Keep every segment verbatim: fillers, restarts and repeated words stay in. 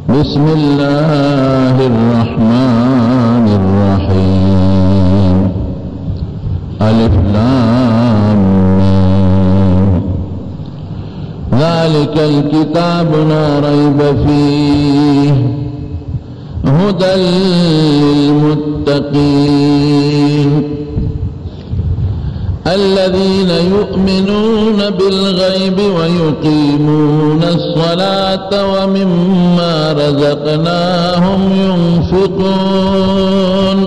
بسم الله الرحمن الرحيم ألف لام ميم ذلك الكتاب لا ريب فيه هدى للمتقين الذين يؤمنون بالغيب ويقيمون الصلاة ومما رزقناهم ينفقون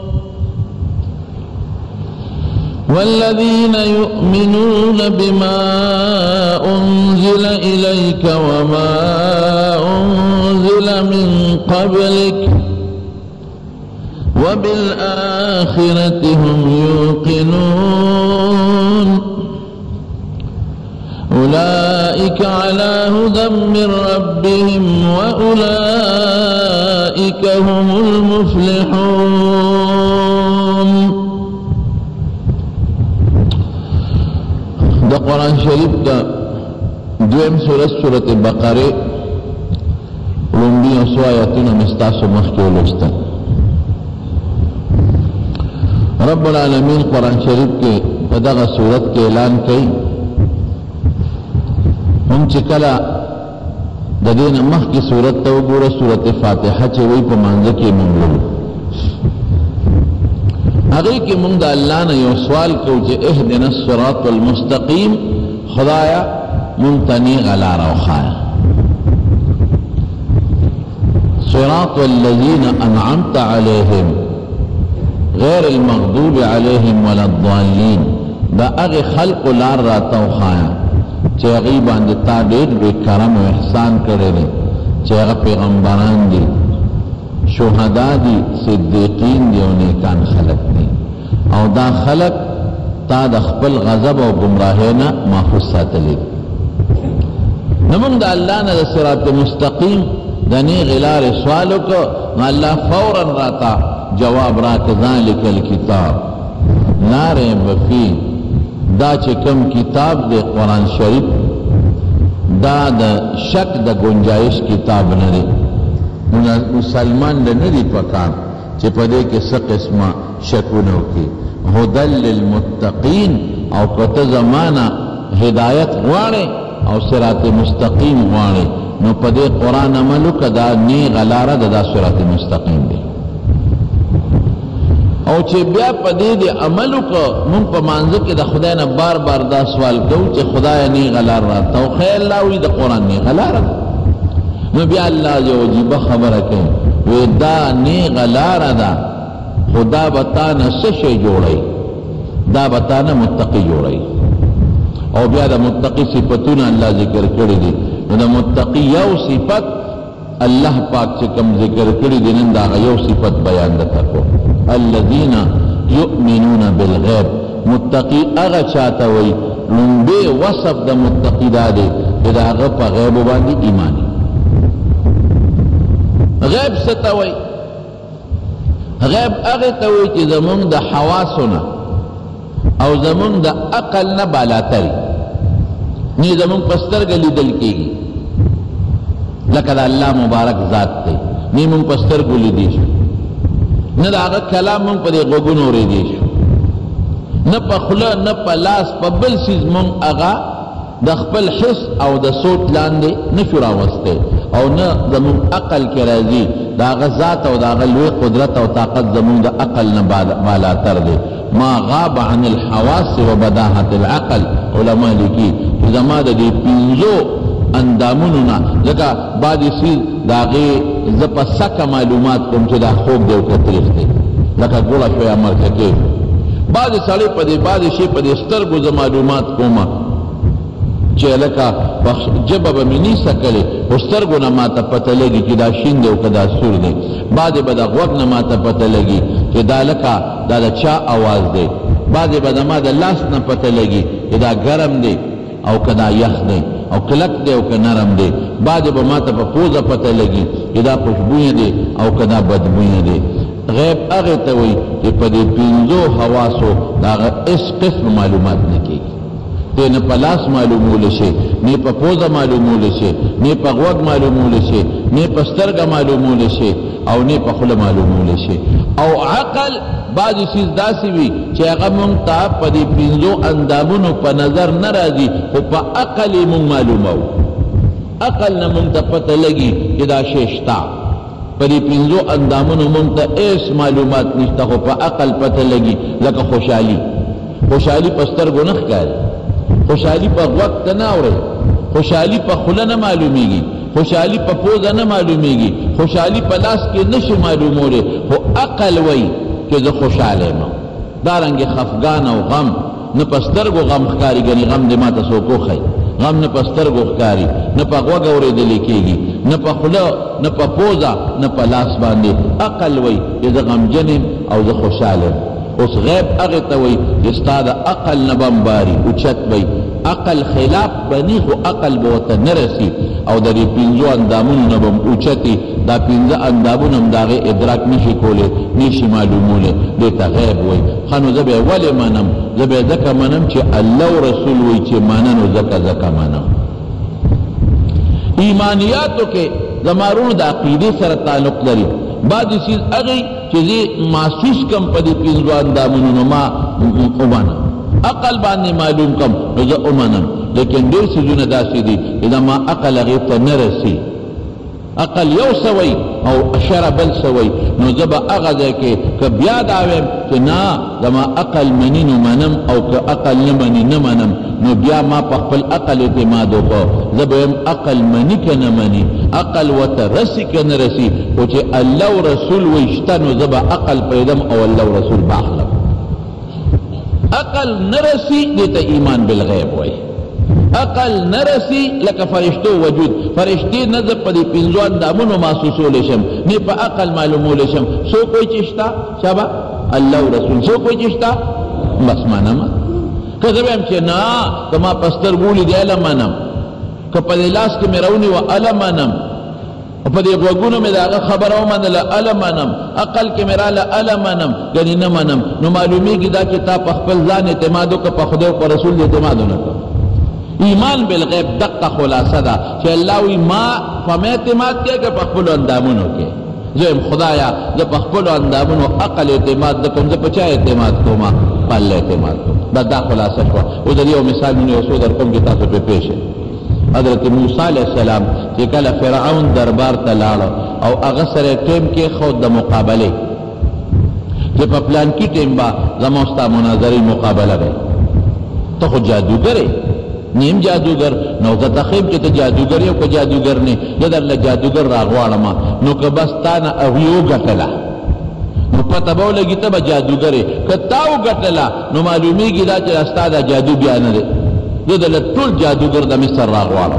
والذين يؤمنون بما أنزل إليك وما أنزل من قبلك وبالآخرة هم يوقنون أولئك على هدى من ربهم وأولئك هم المفلحون. دا قرآن شریف دا دویم سورت سورت بقره لنبی اسو آیاتون مستاسو مخی ولستا. رب العالمین قرآن شریف کے پدغ صورت کے اعلان کی ہم چکلا ددین مخ کی صورت تو گورا صورت فاتحہ چوئی پا منزہ کی منگلو اگئی کی منگ دا اللہ نے یو سوال کو چے اہدنا الصراط المستقیم خدایا منتنی غلا روخایا صراط الذین انعمت علیہم غیر المغضوب علیہم ولا الضالین دا اغی خلق لار راتا و خایا چه اغی باندتا دیر بے کرم و احسان کرے چه اغی پیغمبران دی شہداء دی صدیقین دی و نیکان خلق دی او دا خلق تا دا خپل غضب و گمراہینا محفوظ ساتلی نمونگ دا اللہ نا دا صراط مستقیم دا نیغ لار سوالو کو اللہ فوراً راتا جواب راک ذالک الکتاب لا ریب فیہ دا چکم کتاب دے قرآن شریف دا دا شک دا گنجائش کتاب ندے مسلمان دا ندی پکار چی پدے کے سا قسم شکونو کی ہدل للمتقین او کت زمانہ ہدایت غواڑے او صراط مستقیم غواڑے نو پدے قرآن عملو کا دا نی غلارہ دا دا صراط مستقیم دے او چې بیا په دې د عملو کو مونږ په مانځه کې د خدای نه بار بار دا سوال کوو چې خدای نه غلار راته او خیر الله وي د قرآن نه غلار نو بیا الله یو عجیب خبره کوي وی دا نه غلار ده خدا بتا نه څه شی جوړي دا بتا نه متقی جوړي او بیا د متقی صفاتونه الله ذکر کړی دي نو د متقی یو صفت الله پاک چې کوم ذکر کړی دي نن دا یو صفت بیان ده کو الذين يؤمنون بالغيب متقی اغا چاہتا وی لنبے وصف دا متقی دادے اذا اغا پا غیب باندی ایمانی غیب ستا وی غیب اغا تاوی چی زمون دا حواسونا او زمون دا اقل نبالاتری نی زمون پستر گلی دل کی گی لکہ دا اللہ مبارک ذات تے نی من پستر گلی دیشو نہ دا آغا کلام من پا دے غگون ہو رہی دیشو نہ پا خلا نہ پا لاس پا بل سیز من آغا دا خپل حس او دا صوت لاندے نشو راوستے او نہ دا من عقل کے رازی دا آغا ذات او دا آغا لوی قدرت او طاقت دا من دا عقل نہ بالا تر دے ما غاب عن الحواس و بداحت العقل علماء لکی زمان دا دی پینزو اندامونونا لکا بعدی سیز دا غی زپا سکا معلومات کم چی دا خوب دیو کتریخ دی لکا گولا شویا مرککی بعدی سالی پا دی بعدی شی پا دی سترگو ز معلومات کما چی لکا جبا بمینی سکلی سترگو نماتا پتا لگی چی دا شین دیو کدا سور دی بعدی با دا غوک نماتا پتا لگی چی دا لکا دا دا چا آواز دی بعدی با دا ما دا لاس نا پتا لگی چی دا گرم دی او کدا یخ دی او کلک دے او که نرم دے بعد با ما تا پا پوزا پتا لگی ادا خوشبوئی دے او کدا بدبوئی دے غیب اغی تاوی کہ پا دے پینزو حواسو دا اغا اس قسم معلومات نکی تے نا پا لاس معلومو لشے نی پا پوزا معلومو لشے نی پا غوگ معلومو لشے نه په سترګه معلومولی شي او نه په خوله معلومولی شي. او عقل بعضې څیز داسې وي چې هغه مونږ ته په دې پنځو اندامونو په نظر نه راځي خو په عقل یې مونږ معلوموو. عقل نه مونږ ته پته لګي چې دا شی شته. په دې پنځو اندامونو مونږ ته هېڅ معلومات نشته خو په عقل پته لګي. لکه خوشحالي، خوشحالي په سترګو نه ښکاري، خوشحالي په غوږ ته نه اورئ، خوشحالي په خوله نه معلومیږي، خوشحالي په پوزه نه معلومیږي، خوشحالي په لاس کې نشي معلومولی خو عقل وایي چې زه خوشحاله یم. دارنګې خفګان او غم نه په سترګو غم ښکاري، ګنې غم دې ما ته څوک وښیي. غم نه په سترګو ښکاري، نه په غوږ اورېدلی کېږي، نه په خوله، نه په پوزه، نه په لاس باندې. عقل وایي چې زه غمجن یم او زه خوشحاله یم. اوس غیب هغې ته وایي چې ستا د عقل نه به باري اوچت وی. عقل خلاف بني خو عقل به ورته نه رسي او د دې پنځو اندامونو نه به اوچتي. دا پنځه اندامونه هم د هغې ادراک نشي کولی، نشي معلومولی. دې ته غیب وایي. ښه نو زه به یې ولې منم؟ زه به یې ځکه منم چې الله او رسول وایي چې منه، نو ځکه ځکه منم. ایمانیاتو کې زمارونو د عقیدې سره تعلق لري. بعضې څیز هغې چې زه محسوس کم په دې پنځو اندامونو نو ما ومنم، عقل باندې معلوم کم نو زه ومنم. لیکن ډېر څیزونه داسې دي چې زما عقل هغې ته نه رسي. عقل یو څه وایي او شرع بل څه وایي، نو زه به هغه ځای کې که بیا دا وایم چې نه زما عقل مني نو منم، او که عقل نه مني نه منم، نو بیا ما په خپل عقل اعتماد وکړو. زه به وایم عقل مني که نه مني، عقل ورته رسي که نه رسي، خو چې الله او رسول وایي شته نو زه به عقل پرېږدم او الله او رسول به اخلم. عقل نه رسي دې ته ایمان بالغیب وایي. عقل نه رسي لکه فرشتو وجود. فرشتې نه زه په دې پنځو اندامونو محسوسولی شم، نه په عقل معلومولی شم. څوک وایي چې شته؟ شابه الله او رسول. څوک وایي چې شته؟ بس منم. که زه وایم چې نه که ما په سترګو ولیدې هله منم، که په دې لاس کې مې راونیوه هله منم، په دې غوږونو مې د هغه خبره ومنله هله منم، عقل کې مې راله هله منم، ګنې نه منم. نو معلومیږي دا چې تا په خپل ځان اعتماد وکړه، په خدای او په رسول دې اعتماد ونه کړه. ایمان بالغیب دقه خلاصه ده چې الله وایي ما په ما اعتماد کې که په خپلو اندامونو کې. زه یم خدایه زه په خپلو اندامونو عقل اعتماد نه کوم، زه په چا اعتماد کوم؟ په الله اعتماد کوم. دا دا خلاصه شوه. اوس د دې یو مثال مې یو څو در کوم چې تاسو پرې پوه شئ. حضرت موسی علیه السلام چې کله فرعون دربار ته لاړه او هغه سره ټیم کېښود د مقابلې چې په پلانکي ټیم به زما او ستا مناظرې مقابله دی. ته خو جادوګر یې، نیم جادوګر، نو زه ته ښیم چې ته جادوګر یې او که جادوګر نه زه درله جادوګر راغواړم. نو که بس تا نه هغوی وګټله نو پته به ولګي ته به جادوګر یې. که تا وګټله نو معلومیږي دا چې ستا دا جادو بیا نه دی. زه دله ټول جادوګر د مصر راغواړم.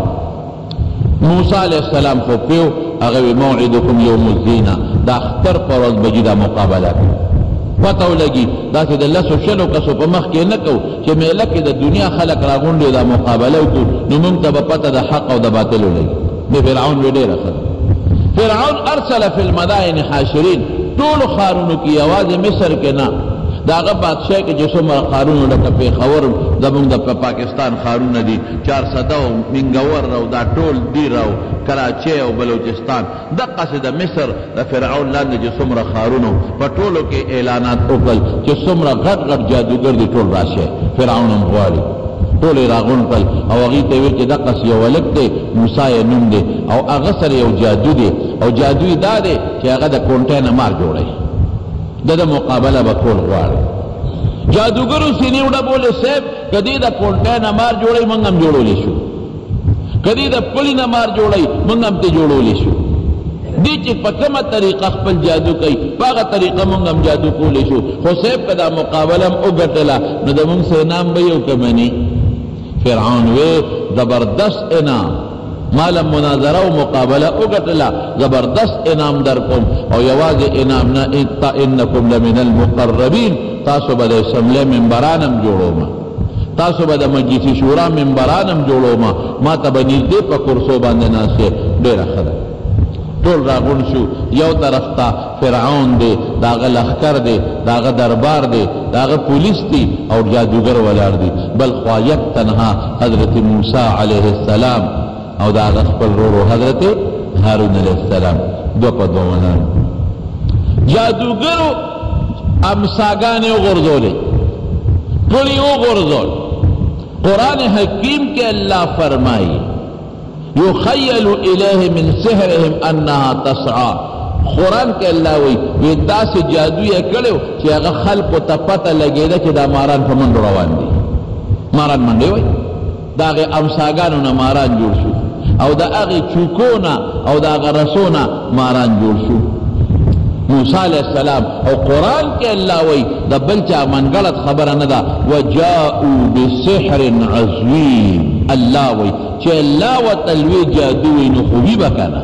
موسی علیه السلام خو پیو هغه وی موعدکم یوم الزینه، دا اختر په ورځ به جي دا مقابله کوي. پته ولګي داسې د لسو شلو کسو په مخ کې نه کوو چې میله کې د دنیا خلک راغونډي دا مقابله وکړو، نو موږ ته به پته د حق او د باطل ولګي. د فرعون وی ډېره ښه. فرعون ارسل فی المدائن حاشرین، ټولو ښارونو کې یوازې مصر کې نه، د هغه بادشاه کې چې څومره ښارونه لکه پېښور زمونږ د پاکستان ښارونه دي، چارسده او منګور او دا ټول ډیر او کراچۍ او بلوچستان، دقسې د مصر د فرعون لاندې چې څومره ښارونو په ټولو کې اعلانات وکړل چې څومره غټ غټ جادوګر دي ټول راشئ، فرعون هم غواړي. ټول یې راغونډ کړل او هغې ته یې ویل چې دقسې یو هلک دی موسی یې نوم دی او هغه سره یو جادو دی او جادو یې دا دی چې هغه د کونټۍ نه مار جوړوي، د ده مقابله به کول غواړي. جادوګرو سینې وډبولې صاحب که دې د کونټۍ نه مار جوړوي موږ هم جوړولی شو، که دې د پلي نه مار جوړوي موږ هم ترې جوړولی شو. دې چې په کومه طریقه خپل جادو کوي په هغه طریقه موږ هم جادو کولی شو. خو صاحب که دا مقابله هم وګټله نو د موږ څه انعام به یو که مني؟ فرعون وی زبردست انعام، مالا مناظره و مقابله وګټله زبردست انعام در کوم او یوازې انعام نه انکم لمن المقربین، تاسو به د اسمبلی ممبران هم جوړوم، تاسو به د مجلس شورا ممبران هم جوړوم، ما ته به نږدې په کرسو باندې ناست یې. ډېره ښه ده. ټول راغونډ شو، یو طرف ته فرعون دی، د هغه لښکر دی، د هغه دربار دی، د هغه پولیس دی او جادوګر ولاړ دی، بل خوا یک تنها حضرت موسی علیه السلام او دا هغه خپل ورور حضرت هارون علیہ السلام دو پا دو منان جادوگرو امساگانی غرزولی پلی غرزول قرآن حکیم کے اللہ فرمائی یخیل الیہ من سحرهم انہا تسعا قرآن کے اللہ وی وی دا سے جادوی کڑیو چی اگا خلق و تپتا لگے دا چی دا ماران پا منڈو روان دی ماران منڈے وی دا اگے امساگانو نا ماران جوڑ شو او دا اگے چوکونا او دا اگا رسونا ماران جوڑ شو موسیٰ علیہ السلام او قرآن کے اللہ وی دا بلچا من غلط خبر ندا وجاؤو بسحر عظیم اللہ وی چی اللہ و تلوی جادوی نخوبی بکانا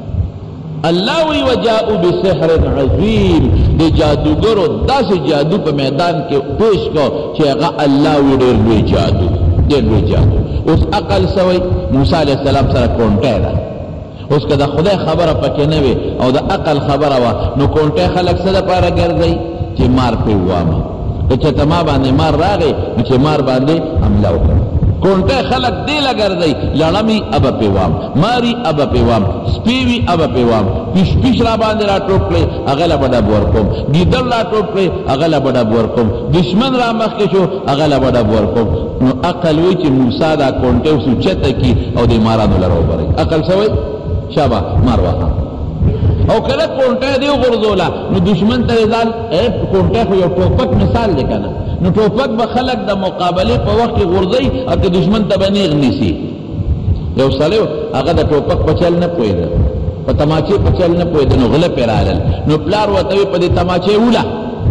اللہ وی وجاؤو بسحر عظیم دی جادوگرو دا سی جادو پا میدان کے پیش کو چی اگا اللہ وی دیر لوی جادو دیر لوی جادو اس عقل سوی موسیٰ علیہ السلام سر کونٹے دا اس کا دا خدای خبر پکے نوے او دا عقل خبر وا نو کونٹے خلق صدا پارا گردئی چی مار پی واما چی تما باندے مار راگئی چی مار باندے حملہ کر کونٹے خلق دیلا گردئی لڑمی ابا پی وام ماری ابا پی وام سپیوی ابا پی وام پیش پیش را باندے را ٹوپ لے اغلا بڑا بورکم گیدر را ٹوپ لے اغلا بڑا بورکم دشمن را مخشو اغلا بڑا بورکم نو عقل وی چی موسیٰ دا کونٹے اسو چتا کی او دی مارانو لرو برئی عقل سوئی شابا مارواها او کله کونټه دی غرزولا نو دشمن ته ځان اے کونټه خو یو ټوپک مثال دی کنه نو ټوپک به خلق د مقابله په وخت کې غرزي او د دشمن ته بنیغ نیسی یو سړیو هغه د ټوپک په چل نه پوهیده په تماچې په چل نه پوهیده نو غله پیرالل نو پلار ورته په دې تماچې وله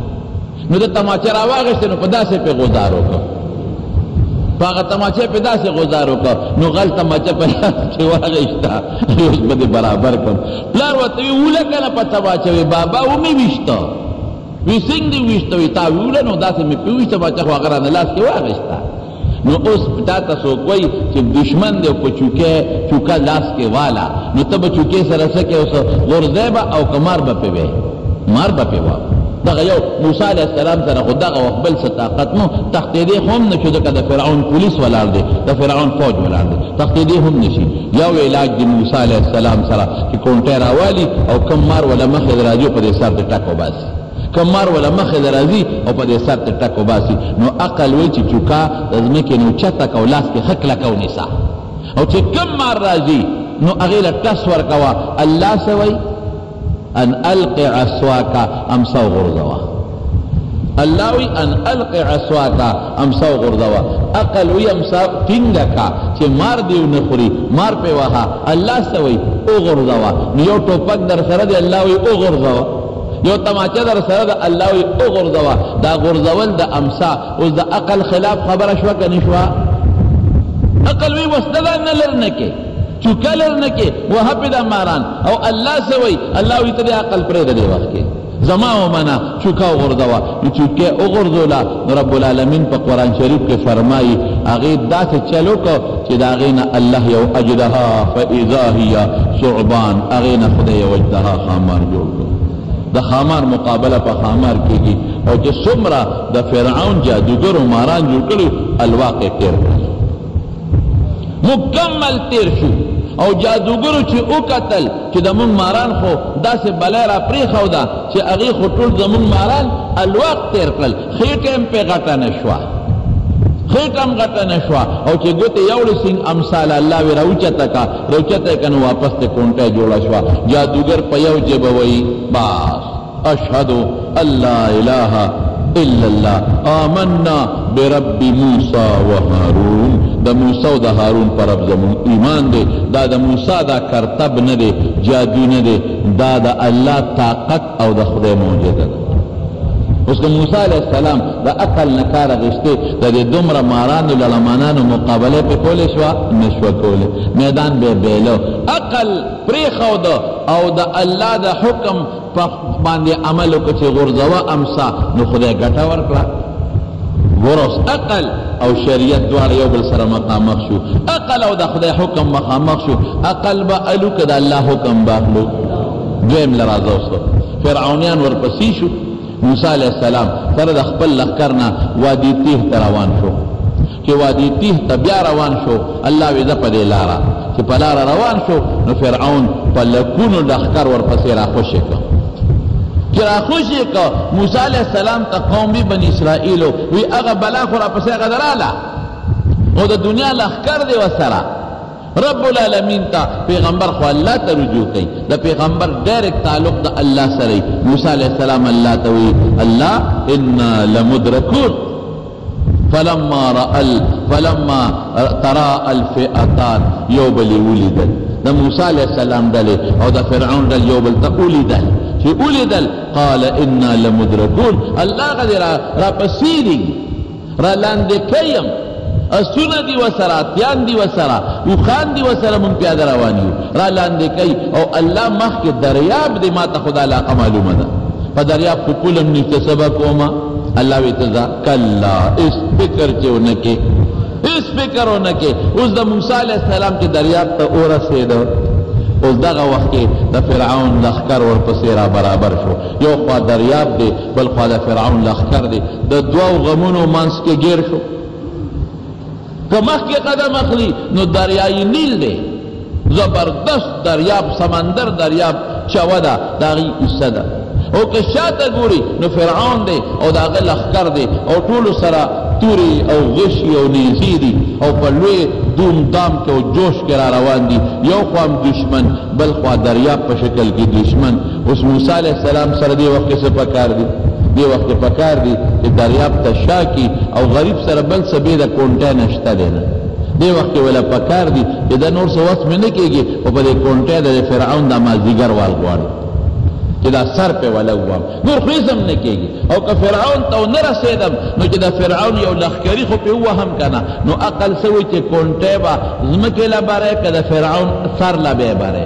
نو د تماچې راواغېسته نو په داسې پې غوزار وکړه پاگا تماچے پیدا سے گزارو کر نو غل تماچے پیدا چھے واغشتا اس بدے برابر کر پلار وطوی اولا کنا پا تماچے وی بابا اومی ویشتا وی سنگ دی ویشتا وی تاوی اولا نو دا سے میں پیوشتا باچا خو اگر آنلاس کے واغشتا نو اس پتا تسو کوئی چھ دشمن دے پا چوکے چوکا لاس کے والا نو تب چوکے سرسکے اسو غرزیبا او کمار با پی وے مار با پی وے دغه یو موسی علیہ السلام سره خو دغه وقبل ستاقت نو تختیدی هم نشو دکه د فرعون پولیس ولاړ دی د فرعون فوج ولاړ دی تختیدی هم نشي یو علاج د موسی علیہ السلام سره چې کونټه راوالی او کم مار ولا مخ راځي په دې سر ته ټکو باسي کم مار ولا مخ راځي او په دې سر ته ټکو باسي نو عقل وی چې چوکا ازمکه نو چتا کولاس کې حق لکو نسا او چې کم مار راځي نو هغه له تصور کوا الله سوي ان القی عصواکا امساو غرزوا اللہ وی ان القی عصواکا امساو غرزوا اقل وی امساو تنگکا چی مار دیو نخوری مار پی وحا اللہ سوی او غرزوا نیو ٹوپک در سرد اللہ وی او غرزوا یو تماچہ در سرد اللہ وی او غرزوا دا غرزول دا امسا اس دا اقل خلاف خبر شوا کا نشوا اقل وی وسددا نلرنکے چوکا لرنکے وہاں پہ دا ماران او اللہ سوئی اللہ وی تدے عقل پرے دے وقت کے زمان و منا چوکا غردوا چوکے او غردولا رب العالمین پا قرآن شریف کے فرمائی اغید دا سے چلو کو چی دا اغینا اللہ یو اجدہا فاذا ہی ثعبان اغینا خدا یو اجدہا خامار جوڑ کو دا خامار مقابلہ پا خامار کی گی او چی سمرا دا فرعون جادوگر و ماران جوڑ کرو الواقع تیر کرو مکمل تیر شو او جادوگرو چی او قتل چی دا من ماران خو دا سے بلای را پری خو دا چی اغی خو طول دا من ماران الوقت تیر کل خیٹم پی غٹا نشوا خیٹم غٹا نشوا او چی گوتی یوڑی سنگ امثال اللہ وی روچتا کا روچتا کنو واپس تے کونٹے جوڑا شوا جادوگر پا یو جبوئی باس اشہدو اللہ الہ الا اللہ آمنا برب موسیٰ و حارون دا موسیٰ و دا حارون پر رب زمون ایمان دے دا دا موسیٰ دا کرتب ندے جادو ندے دا دا اللہ طاقت او دا خدا موجود دا اس کا موسیٰ علیہ السلام دا اقل نکار غشتے دا دے دمر ماران و للمانان و مقابلے پہ کولے شوا نشوا کولے میدان بے بیلو اقل پریخو دا او دا اللہ دا حکم باندے عملو کچھ غرزوا امسا نو خدا گٹا ورکلا غرص اقل او شریعت دوار یو بل سر مقامق شو اقل او دا خدا حکم مقامق شو اقل با علو کدا اللہ حکم باقلو دویم لرازو سو فرعونیان ورپسی شو موسیٰ علیہ السلام فرد اخبر لخکرنا وادی تیہ تروان شو چې وادي تیه ته بیا روان شو الله وی زه په دې لاره چې په لاره روان شو نو فرعون په لکونو لښکر ورپسې راخوشې کړ چې راخوشې کړ موسی علیه السلام ته قومي بني اسرائیلو وی هغه بلا خو راپسې هغه دراله او د دنیا لښکر دی ورسره رب العالمین تا پیغمبر خو الله ته رجوع کوي د پیغمبر ډایرکټ تعلق د الله سره موسی علیہ السلام الله ته وی الله انا لمدرکون فلما رأى فلما تراءى الفئتان یوبل ولیدل د موسی علیہ السلام دل او د فرعون دل یوبل ته ولیدل چې ولیدل قال انا لمدرکون الله غدر را پسیری را لاندې کيم اسونه دی وسره اتیان دی وسره یوخان دی وسره مون پیاده روان یو را لاندې کوي او الله مخکې دریاب دی ما ته خدا علاقه معلومه ده په دریاب خو پولم نشته سبا کومه الله وی تزا کلا اس فکر چې ونکې اس فکر ونکې اوس د موسی علیہ السلام چې دریاب ته ورسېده اوس دغه وخت کې د فرعون لښکر ورپسې را برابر شو یو خوا دریاب دی بل خوا د فرعون لښکر دی د دوو غمونو منځ کې ګیر شو که مخکې قدم اخلي نو دریای نیل دی زبردست دریاب سمندر دریاب چوه ده د هغې قصه ده او که شاته ګوري نو فرعون دی او د هغه لښکر دی او ټولو سره تورې او غشي او نیزې دي او په لوی دوم دام کې او جوش کې را روان دي یو خوا هم دشمن بل خوا دریاب په شکل کې دشمن اوس موسی علیہ السلام سره دې وخت کې څه پکار دي دې وخت کې پکار دي چې دریاب ته شا کي او غریب سره بل څه بې د کونټی نشته دی نه دې وخت کې وله پکار دي چې دا نور څه وس مې نه کېږي خو په دې کونټی د فرعون دا مازدیګر وال غواړي چې دا سر پې ولګوم نور خو هېڅ هم نه کېږي او که فرعون ته ونه رسېدم نو چې د فرعون یو لښکري خو پې ووهم که نه نو عقل څه وایي چې کونټی به ځمکې له بری که د فرعون سر له به بری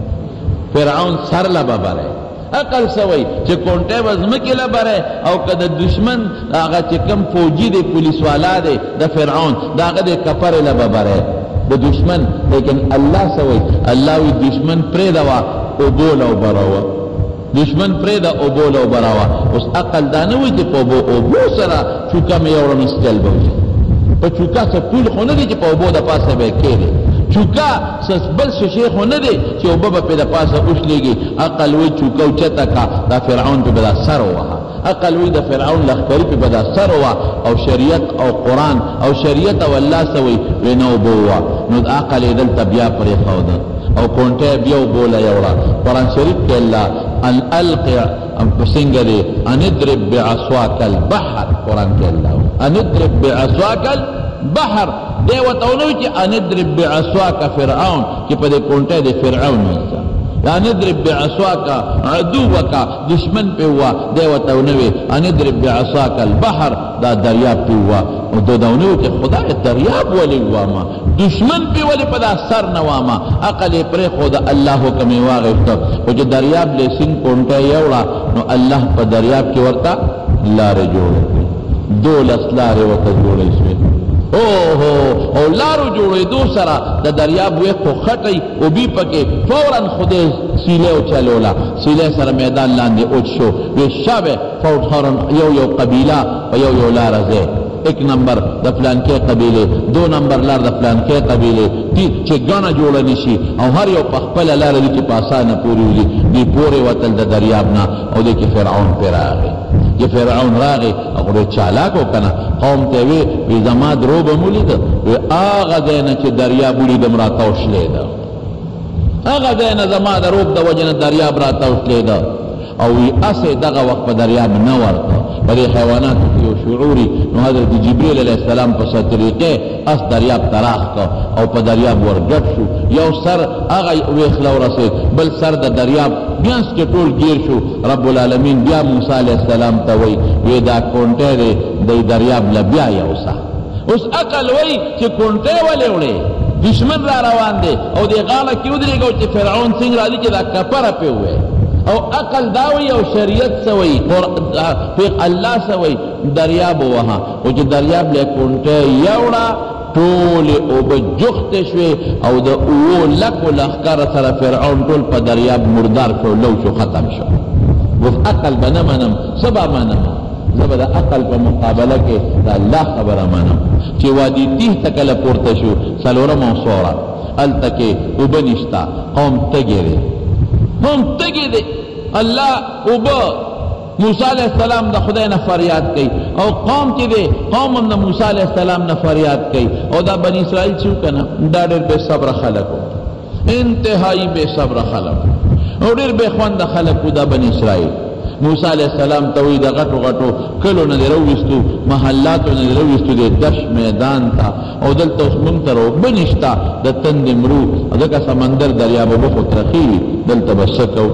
فرعون سر له به بری عقل سوی چې کونټی به ځمکې له بری او که د دشمن هغه چې کوم فوجي دی پولیس والا دی د فرعون د هغه د کپرې له به بری د دشمن لیکن الله سوی الله وی دشمن پرېږدوه اوبو له وبروه دشمن پرېږده اوبو له وبروه اوس عقل دا نه وایي چې په اوبو سره چوکه مې یوړم اسټیل به وي په چوکه څه پول خو نه دی چې په اوبو د پاسه به یې کېږي چوکا بل شیشې خو نه دی چې اوبه به پې د پاسه وشلېږي عقل وایي چوکه اوچته کا دا فرعون پې به دا سر ووهه عقل وایي د فرعون لښکري پې به دا سر ووهه او شریعت او قرآن او شریعت او الله څه وایي وایي نه اوبه ووهه نو د عقل یې دلته بیا پرېښوده او کونټی بیا اوبو له یوړه قرآن شریف کې الله ان القع څنګه دی ان اضرب بعصاک البحر قرآن کې الله ان اضرب بعصاک البحر دی ورته ونه وایي چې ان اضرب بعصاک فرعون چې په دې کونټی د فرعون وسه ان اضرب بعصاک عدوک دشمن پې ووه دی ورته ونه وایي ان اضرب بعصاک البحر دا دریاب پې ووه او دا ونه وایي چې خدای دریاب ولې ووامه دشمن پې ولې په دا سر نه وامه عقل یې پرېښوده الله حکم یې واغېسته خو چې دریاب له سیند کونټی یوړه نو الله په دریاب کې ورته لارې جوړې کړې دولس لارې ورته جوړې شوې اوهو او لارو جوړېدو سره د دریاب وې خو خټی اوبي پکې فوراً خدای سیلې وچلوله سیلې سره میدان لاندې اوچ شو وې شابه فوراً یو یو قبیله په یو یو لاره ځای ایک نمبر د فلانکې قبیلې دو نمبر لار د فلانکې قبیلې چې ګڼه جوړه نشي او هر یو په خپله لاره دي چې په اسانه پورې وځي دوی پورې وتل د دریاب نه او دی کې فرعون پرې راغی چې فرعون راغی هغه ډېر چالاک و که نه قوم ته یې وی وی زما درو به مو لیده وی هغه ځای نه چې دریاب ولیدم راته وشلېده هغه ځای نه زما د روب د وجې نه دریاب راته وشلېده او وی اسې دغه وخت په دریاب نه ورته په دې حیواناتو کې یو شعوري نو حضرت جبریل علیه السلام په څه طریقې اس دریاب ته راښ کړ او په دریاب ورګډ شو یو سر هغه ویښله ورسېد بل سر د دریاب بیانس کې ټول ګیر شو رب العالمین بیا موسی علیه السلام ته وایي وی دا کونټی دی دی دریاب له بیا یوسه اوس عقل وایي چې کونټی ولې وړې دشمن را روان دی او دې غاړه کې ودرېږه چې فرعون څنګه راځي چې دا کپره پې ووایي او عقل داوی او شریعت سوی الله سوی دریاب وها او چې دریاب له کونټه یوړه ټولې اوبه جوختې شوې او د اوو لکو لښکر سره فرعون ټول په دریاب مردار شو لو شو ختم شو اوس عقل به نه منم څه به منم زه د عقل په مقابله کې د الله خبره منم چې وادي تیه ته کله پورته شو څلورمه سوره هلته کې اوبه نشته قوم تږی دی قوم تږی دی الله اوبه موسی علیہ السلام د خدای نه فریاد کوي او قوم چې دی قوم هم د موسی علیہ السلام نه فریاد کوي او دا بنی اسرائیل چې کنه دا ډېر بې صبره خلک انتهایی بې صبره خلک او ډېر بې خونده خلک دا بنی اسرائیل موسی علیہ السلام ته وی د غټو غټو کلو نه راوستو محلاتو نه راوستو د دش میدان ته او دلته اوس مونږ ته اوبه نشته د تند مرو ځکه سمندر دریاب اوبه خو ترخې وي دلته به څه کوو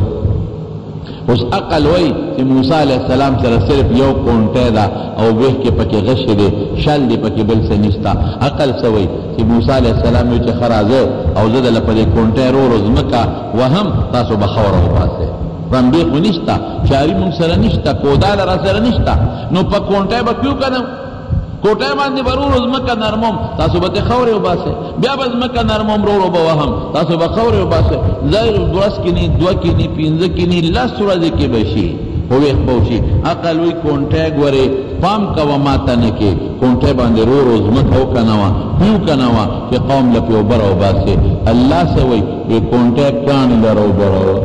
اوس عقل وی چې موسی علیہ السلام سره صرف یو کونټی ده او ویح کې پکې غشې دی شل دی پکې بل څه نشته عقل څه وی چې موسی علیہ السلام وی چې ښه راځئ او زه دله په دې کونټی رو رو ځمکه وهم تاسو به خاوره وباسئ رمبې خو نشته چاري مونږ سره نشته کوداله را سره نشته نو په کونټی به کیو کنم کوټه باندې برور ځمکه نرموم تاسو به خاورې وباسئ بیا به ځمکه نرموم رو رو به وهم تاسو به خاورې وباسئ زه دوس کینی دوه کینی پنځه کینی لس ورځې کې به شي خو ویښ به وشي عقل وی کونټی ګورې پام کوه ماته نه کې کونټی باندې رو رو ځمکه وکنه وه پیو کنه وه چې قوم له پې اوبه راوباسې الله څه وی وی کونټی کاڼي له راوبه راوه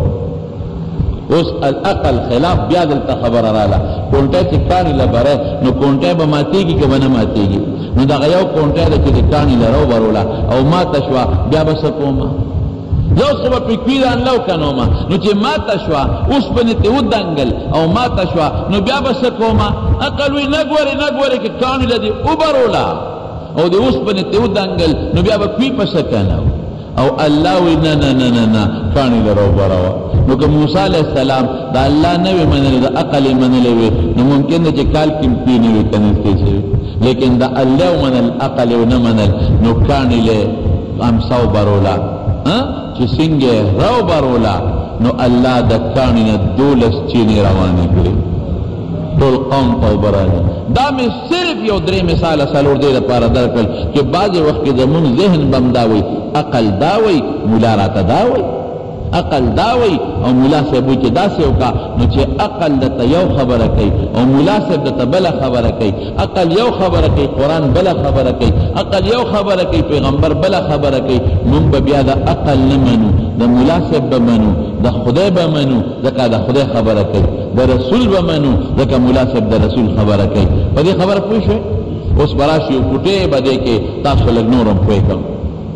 اوس العقل خلاف بیا دلته خبره راله کونټی چې کاڼي له بری نو کونټی به ماتېږي که به نه ماتېږي نو دغه یو کونټی ده چې د کاڼي له راوبروله او ماته شوه بیا به څه کومه یو څه به پرې کویران لو کنومه نو چې ماته شوه اوسپنې ترې ودنګل او ماته شوه نو بیا به څه کومه عقل وی نه ګورې نه ګورې که کاڼي له دې وبروله او د اوسپنې ترې ودنګل نو بیا به کوي په څه کنه او الله وی نه نه نه نه نه کاڼي له راوبروه نو که موسی علیہ السلام د الله نه وی منلی د عقل یې منلی وی نو ممکن ده چې کال کې پوی نه وي که نږدې شوي لیکن د الله ومنل عقل یې ونه منل نو کاڼي له امسا وبروله چې څنګه یې راوبروله نو الله د کاڼي نه دولس چینې روانې کړې ټول قوم ته اوبه راغلې دا مې صرف یو درې مثاله څلور دې دپاره درکړل چې بعضې وخت کې زمونږ ذهن به هم دا وی عقل دا وی مولا راته دا وی عقل دا وی او مولا صاحب وی چې داسې وکړه نو چې عقل درته یو خبره کوي او مولا صاحب درته بله خبره کوي عقل یو خبره کوي قرآن بله خبره کوي عقل یو خبره کوي پیغمبر بله خبره کوي موږ به بیا د عقل نه منو د مولا صاحب به منو د خدای به منو ځکه د خدای خبره کوي د رسول به منو ځکه مولا صاحب د رسول خبره کوي په دې خبره پوه شوئ اوس به راشي یو کوټې به دې کې تاسو لږ نور هم پوه کړم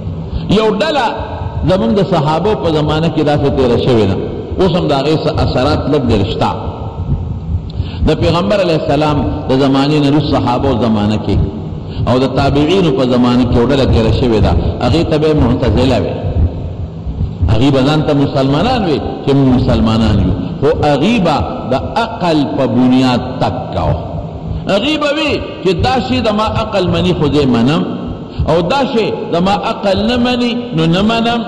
یو ډله زمونږ د صحابو په زمانه کې داسې تېره شوې ده اوس هم د هغې څه اثرات لږ ډېر شته د پیغمبر علیه السلام د زمانې نه وروست صحابو زمانه کې او د تابعینو په زمانه کې یو ډله تېره شوې ده هغې ته به معتزله وې هغې به ځان ته مسلمانان وې چې موږ مسلمانان یو خو هغې به د عقل په بنیاد تک کوه هغې به وې چې دا شی د ما عقل مني خو زه منم او دا شی زما عقل نه مني نو نه منم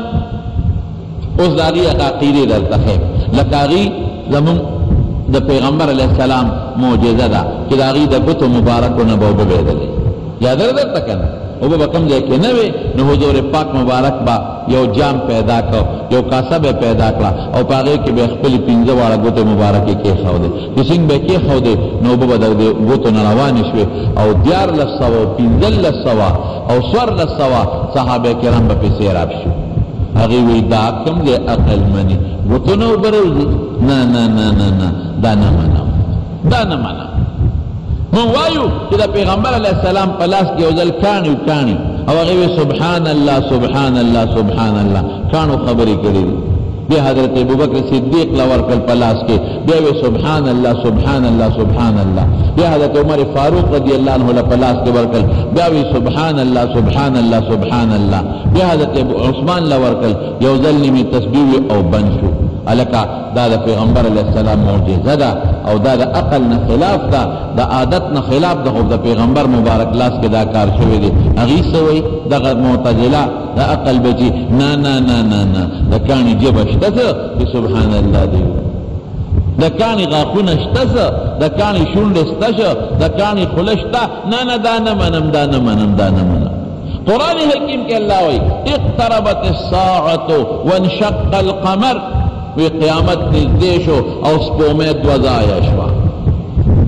اوس د هغې هغه عقیدې درته ښیم لکه هغې زمونږ د پیغمبر علیه السلام معجزه ده چې د هغې د ګوتو مبارکو نه به اوبه بهېدلې یادره درته که نه اوبه به کوم ځای کې نه وې نو حضور پاک مبارک به یو جام پیدا کړ یو کاسه به پیدا کړه او په هغې کې به یې خپلې پنځه واړه ګوتې مبارکې کېښودې چې څنګه به یې کېښودې نو اوبه به د ګوتو نه روانې شوې او دیارلس سوه او پنځلس سوه او څوارلس سوه صحابه کرام به پسې راب شو هغې وی دا کوم دی عقل مني ګوتو نه اوبه راوځي نه نه نه نه نه دا نه منم دا نه منم مون وایو چې د پیغمبر علیه السلام په لاس کې یو ځل کاڼي کاڼي او هغې وی سبحان الله سبحان الله سبحان الله کاڼو خبرې کړي دي بیا حضرت ابوبکر صدیق له ورکړل په لاس کې بیا وی سبحان الله سبحان الله سبحان الله بیا حضرت عمر فاروق رضی الله عنه له په لاس کې ورکړل بیا وی سبحان الله سبحان الله سبحان الله بیا حضرت عثمان له ورکړل یو ځل نیمې تسبیح او بند شو الکه دا د پیغمبر علیه السلام معجزه ده او دا د عقل نه خلاف ده د عادت نه خلاف ده خو د پیغمبر مبارک لاس کې دا کار شوی دی هغې څه وایي دغه معتزله د عقل بچي نه نه نه نه نه د کاڼي ژبه شته څه چې سبحان الله دی د کاڼي غاښونه شته څه د کاڼي شونډې شته شه د کاڼي خوله شته نه نه دا نه منم دا نه منم دا نه منم قرآن حکیم کې الله وایي اقتربت الساعة وانشق القمر وی قیامت نزدې شو او سپومې دوه ځایه شوه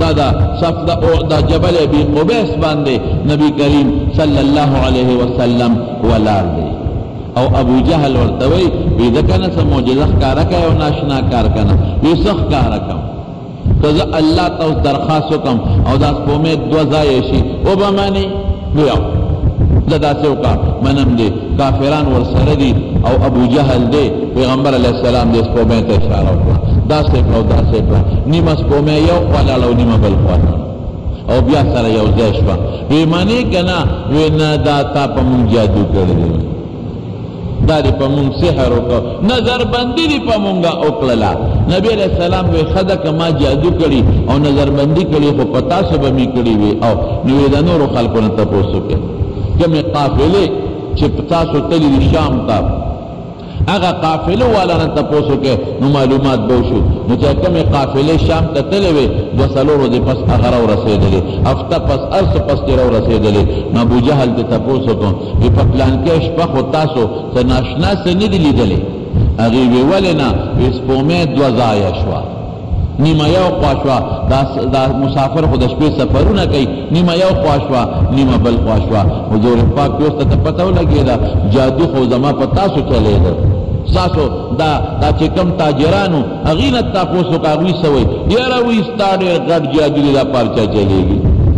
دا دا صف دا, دا جبل ابی قبیس باندے نبی کریم صلی اللہ علیہ وسلم ولار دے او ابو جہل ورتوی وی دکنا سا موجزہ کارا کئی او ناشنا کار کنا وی سخ کارا کم کزا اللہ تاوس درخواستو کم او دا سپومید دوزایشی او بمانی ویاو دا سوکا منم دے کافران ورسر دی او ابو جہل دے پیغمبر علیہ السلام دے سپومید اشارہ ہوکا دا سیپلا دا سیپلا نیمه سپومه یو خوالالا و نیمه بل خوالالا او بیا سره یو ځای شوه وی منې که نه وی نه دا تا په مونږ جادو کړی دی دا دې په مونږ سحر وکړ نظربندي دې په مونږه وکړله نبي علیه السلام وی ښه ده که ما جادو کړي او نظربندي کړي خو په تاسو به مې کړي وي او نو یې د نورو خلکو نه تپوس وکړي کومې قافلې چې تاسو تللي دي شام ته اگا قافلو والا نا تپوسو کے نو معلومات بوشو نو چاہ کمی قافلے شام تا تلوے دو سلو رو دے پس اغراو رسیدلے افتا پس ارس پس تیراو رسیدلے نو ابو جہل تے تپوسو کن وی پا پلان کے اشپا خود تاسو تا ناشنا سے ندی لی دلے اغیوی ولینا وی سپومے دوزایا شوا نیمه یو خواشوا دا, دا مسافر خود شپې سفرونه کوي نیمه یو خواشوا نیمه بل خواشوا حضور پاک دوست ته پته ولګی دا جادو خو زما په تاسو چلی ده تاسو دا دا چې کم تاجرانو هغې نه تاسو کا هغوی څه وایي یاره وایي ستا ډېر غټ جادو دی دا پارچا چلیږي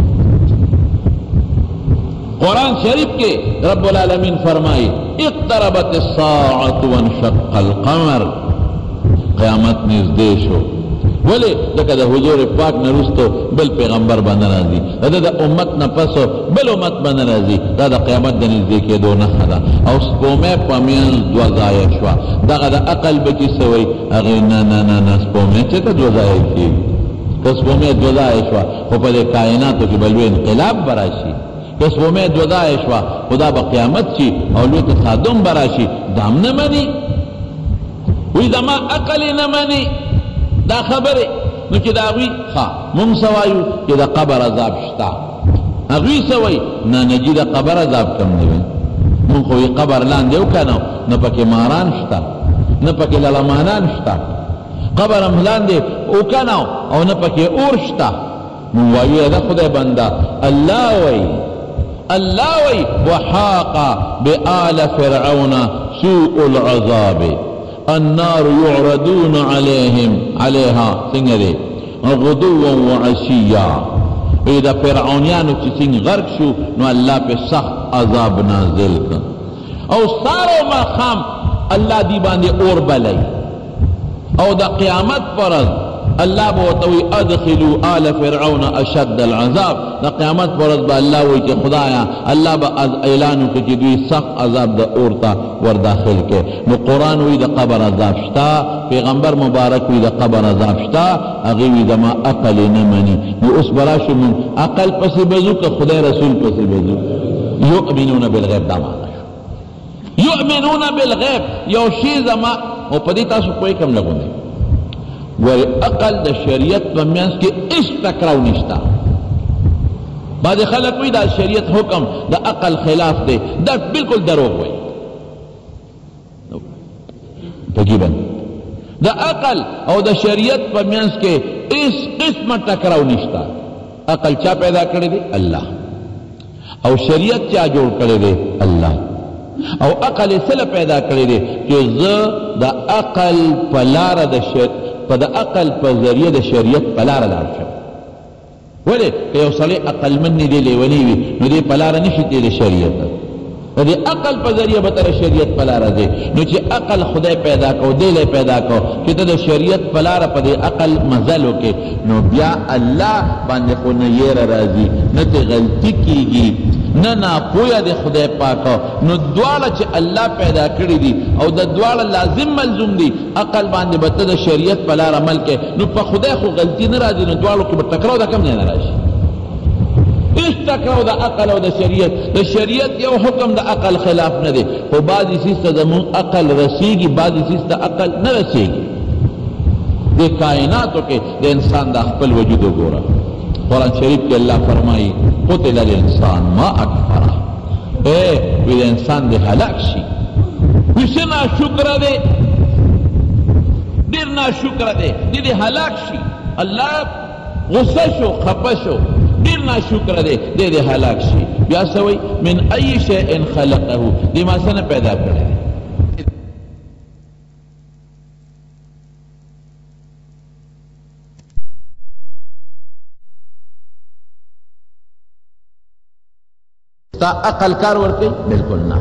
قرآن شریف کے رب العالمین فرمائی اقتربت الساعة وانشق القمر قیامت نزدې شو ولی دکا دا حضور پاک نرستو بل پیغمبر بندن رازی دا دا امت نپسو بل امت بندن رازی دا دا قیامت دنیز دیکھے دو نخدا او سپومے پامین دوزایا شوا دا دا اقل بچی سوئی اغیر نا نا نا نا سپومے چیتا دوزایا کی کہ سپومے دوزایا شوا خو پا دے کائناتو کی بلوی انقلاب براشی کہ سپومے دوزایا شوا خدا با قیامت چی اولوی تصادم براشی دام نمانی وی دما اقلی نمانی دا خبره نو چې دا اغوی خوا مونږ سوایو چې دا قبر عذاب شتا اغوی سوای نه نجي دا قبر عذاب کم دی مونږ خو یې قبر لاندې وکنو نه پکې ماران شتا نه پکې للمانان شتا قبر هم لاندې وکنو او نه پکې اور شتا مونږ وایو دا خدای بنده الله وای الله وای وحاق بآل فرعون سوء العذاب النار يعرضون عليهم عليها سنگره غدوا وعشيا اذا فرعونیانو چې څنګه غرق شو نو الله په سخت عذاب نازل کړ او سارو مخام الله دی باندې اور بلای او د قیامت پرز الله بوتوي ادخلوا آل فرعون اشد العذاب دا قیامت پرز با الله وی چې خدایا الله با اعلان وکړي چې دوی سخت عذاب د اورتا ور داخل کې نو قران وی د قبر عذاب شتا پیغمبر مبارک وی د قبر عذاب شتا هغه وی دما عقل نه مني نو اوس براشو من عقل پسې بزو که خدای رسول پسې بزو یؤمنون بالغیب دا معنا یؤمنون بالغیب یو شی زما او پدې تاسو کوئی کم لګونه ولی اقل دا شریعت پا میانس کے اس ٹکراو نشتا بعد خلق وی دا شریعت حکم دا اقل خلاف دے دا بالکل دروغ ہوئی تقریبا دا اقل او دا شریعت پا میانس کے اس قسم ٹکراو نشتا اقل چا پیدا کرے دے اللہ او شریعت چا جوڑ کرے دے اللہ او عقل سل پیدا کړی دی چې زه د عقل په لاره د په د عقل په ذریعه د شریعت په لاره لاړ شم ولې که یو سړی عقلمن دی لیونی وي نو دی په لاره نشي تللی شریعت د دې عقل په ذریعه به ته شریعت په لاره ځې نو چې عقل خدای پیدا کو دی لی پیدا کو چې ته د شریعت په لاره په دې عقل مزل وکړې نو بیا الله باندې خو نه یېره راځي نه ترې غلطي کېږي نه ناپویه دی خدای پاکه نو دواړه چې الله پیدا کړي دي او د دواړه لازم ملزوم دي عقل باندې به ته د شریعت په لاره عمل کې نو په خدای خو غلطي نه راځي نو دواړو کې به ټکراو د کم نه نه راشي اس ټکراو د عقل او د شریعت د شریعت یو حکم د عقل خلاف نه دی خو بعضې څیز ته زمونږ عقل رسیږي بعضې څیز ته عقل نه رسیږي د کائناتو کې د انسان د خپل وجود وګوره قرآن شریف کې الله فرمایي قتل الانسان ما اکفره اے وی انسان دې هلاک شي وی څه ناشکره دی ډېر ناشکره دی دې دې هلاک شي الله غصه شو خفه شو ډیر ناشکره دی دی دی هلاک شي بیا څه وایي من ای شیء خلقه دې ما څه نه پیدا کړی دی تا عقل کار ورکوي بالکل نه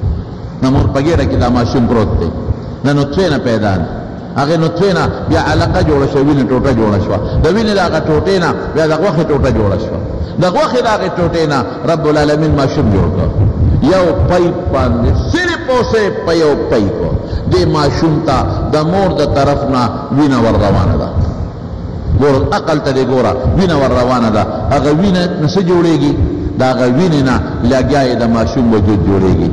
نه مور په ګېډه کې دا ماشوم پروت دی نه نطفې نه پیدا دی هغې نطفې نه بیا علقه جوړه شوه وینې ټوټه جوړه شوه د وینې د هغه ټوټې نه بیا د غوښې ټوټه جوړه شوه د غوښې د هغې ټوټې نه رب العالمین ماشوم جوړ کړ یو پیپ باندې صرف او صرف په یو پیپ دې ماشوم ته د مور د طرف نه وینه ور روانه ده ګور عقل ته دې ګوره وینه ور روانه ده هغه وینه نه څه جوړېږي د هغه وینې نه لګیا یې د ماشوم وجود جوړېږي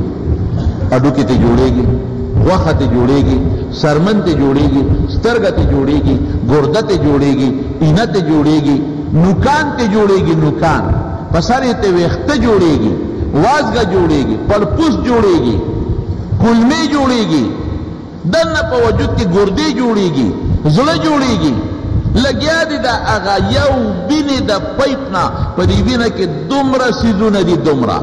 هډوکې ته جوړېږي غوښه ته جوړېږي سرمن ته جوړېږي سترګه ته جوړېږي ګرده ته جوړېږي اینه ته جوړېږي نوکان ته جوړېږي نوکان په سر یې ته ویښته جوړېږي وازګه جوړېږي پړپوس جوړېږي کلمې جوړېږي دننه په وجود کې ګردې جوړېږي زړه جوړېږي لګیا دي د هغه یو وینې د پیپ نه په دې وینه کې دومره څیزونه دي دومره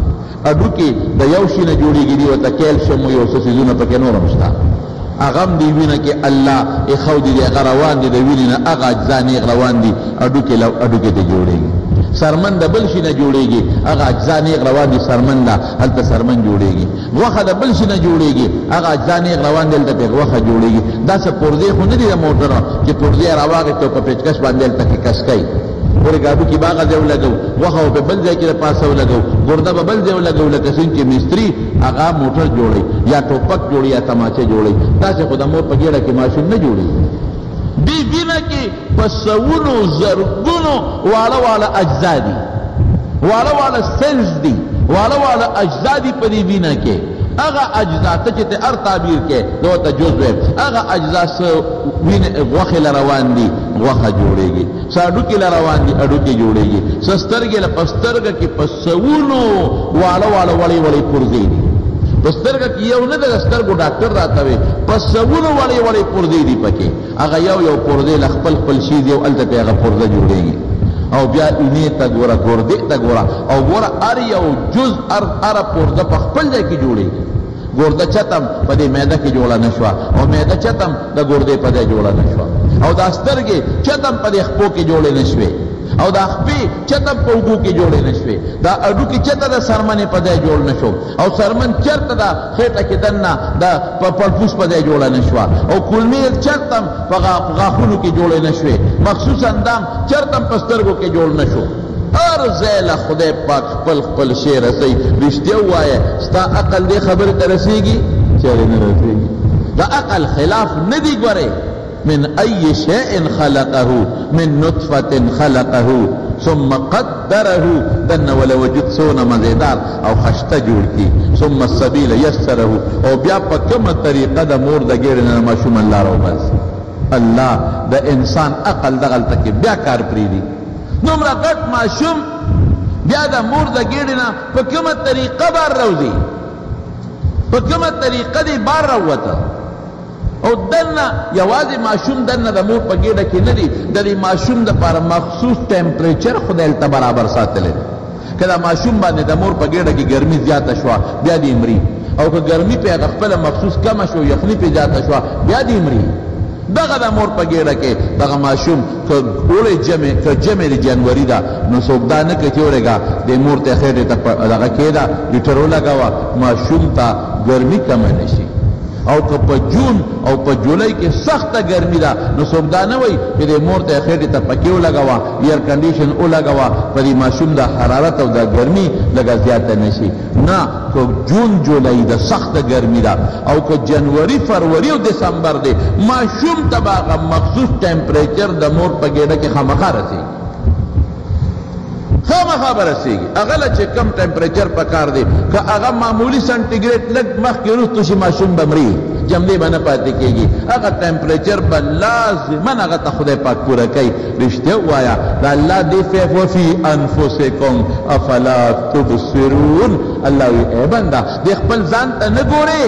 هډوکي د یو شي نه جوړېږي دي ورته کیلشیم یو څه څیزونه پکې نور هم شته هغه هم دې وینه کې الله ایښودي دي هغه روان دي د وینې نه هغه اجزا نیغ روان دي هډوکي هډوکي ته جوړېږي سرمن د بل شي نه جوړېږي هغه اجزا نیغ روان دي سرمن ده هلته سرمن جوړېږي غوښه د بل شي نه جوړېږي هغه اجزا نیغ روان دي هلته پرې غوښه جوړېږي داسې پرزې خو نه دي د موټر چې پرزې یې راواخېستې او په پیچکش باندې هلته کې کش کوي ګورې ګاډو کې باغه ځای ولګو غوښه به بل ځای کې د پاسه ولګو ګرده به بل ځای ولګو لکه څنګه چې مستري هغه موټر جوړوي یا ټوپک جوړوي یا تماچه جوړوي داسې خو د مور په ګېډه کې ماشوم نه جوړېږي دې وینه کې په سوونو زرګونو واړه واړه اجزا دي واړه واړه سیلز دي واړه واړه اجزا دي په دې وینه کې هغه اجزا ته چې ته هر تعبیر کې دو ته جز ویم هغه اجزا څه وینې غوښې له روان دي غوښه جوړېږي څه هډوکي له روان دي هډوکي جوړېږي څه سترګې له په سترګه کې په سوونو واړه واړه وړې وړې پرزې دي په سترګه کې یو نه د سترګو ډاکټر راته وی په سوونو وړې وړې پرزې دي پکې هغه یو یو پرزې له خپل خپل شي دي او هلته پې هغه پرزه جوړېږي او بیا اینې ته ګوره ګردې ته ګوره او ګوره هر یو جز هره پرزه په خپل ځای کې جوړېږي ګرده چتم په دې معده کې جوړه نه شوه او معده چتم د ګردې په ځای جوړه نه شوه او دا سترګې چتم په دې خپو کې جوړې نه شوې او دا خپې چتم په اوږو کې جوړې نه شوې دا هډوکي چېرته د سرمنې په ځای جوړ نه شو او سرمن چېرته د خېټه کې دننه د پړپوس په ځای جوړه نه شوه او کولمې چېرته هم په غاښونو کې جوړې نه شوې مخصوص اندام چېرته هم په سترګو کې جوړ نه شو هر ځای له خدای پاک خپل خپل شی رسوي رښتیا ووایه ستا عقل دې خبرې ته رسېږي چېرې نه رسېږي د عقل خلاف نه دي ګورې من ای شیء خلقه من نطفة خلقه ثم قدره دنه ولا وجود څونه مزیدار او خشته جوړ کړي ثم السبیل یسره او بیا په کومه طریقه د مور د ګېډې نه ماشوم الله راوباسي الله د انسان عقل دغلته کې بیا کار پرېږدي دومره غټ ماشوم بیا د مور د ګېډې نه په کومه طریقه بار راوځي په کومه طریقه دې بار راووته او دننه یوازې ماشوم دننه د مور په ګېډه کې نه دي د دې ماشوم دپاره مخصوص ټمپریچر خدای هلته برابر ساتلی دی که دا ماشوم باندې د مور په ګېډه کې ګرمي زیاته شوه بیا دې مري او که ګرمي پې هغه خپله مخصوص کمه شو یخني پې زیاته شوه بیا دې مري دغه د مور په ګېډه کې دغه ماشوم که اوړی جمع که جمع د جنوري ده نو څوک دا نه کوي چې ورېږه دې مور ته خېټې ته دغه کېده هیټر ولګوه ماشوم ته ګرمي کمه نه شي او که په جون او په جولای کې سخته ګرمي ده نو څوک دا نه وایي چې دې مور ته خېټې ته پکې ولګوه ایر کنډیشن ولګوه په دې ماشوم د حرارت او د ګرمي لږه زیاته نه شي نه که جون جولای ده سخته ګرمي ده او که جنوري فروری او دسمبر دی ماشوم ته به هغه مخصوص ټمپریچر د مور په ګېډه کې خامخا رسېږي خامخا به رسېږي هغه له چې کم ټمپریچر پکار دی که هغه معمولي سنټیګریډ لږ مخکې وروستو شي ماشوم به مري جملې به نه پاتې کېږي هغه ټمپریچر به لازما هغه ته خدای پاک پوره کوي رښتیا ووایه د الله دې فیف وفي انفسکم افلا تبصرون الله وایي ای بنده دې خپل ځان ته نه ګورې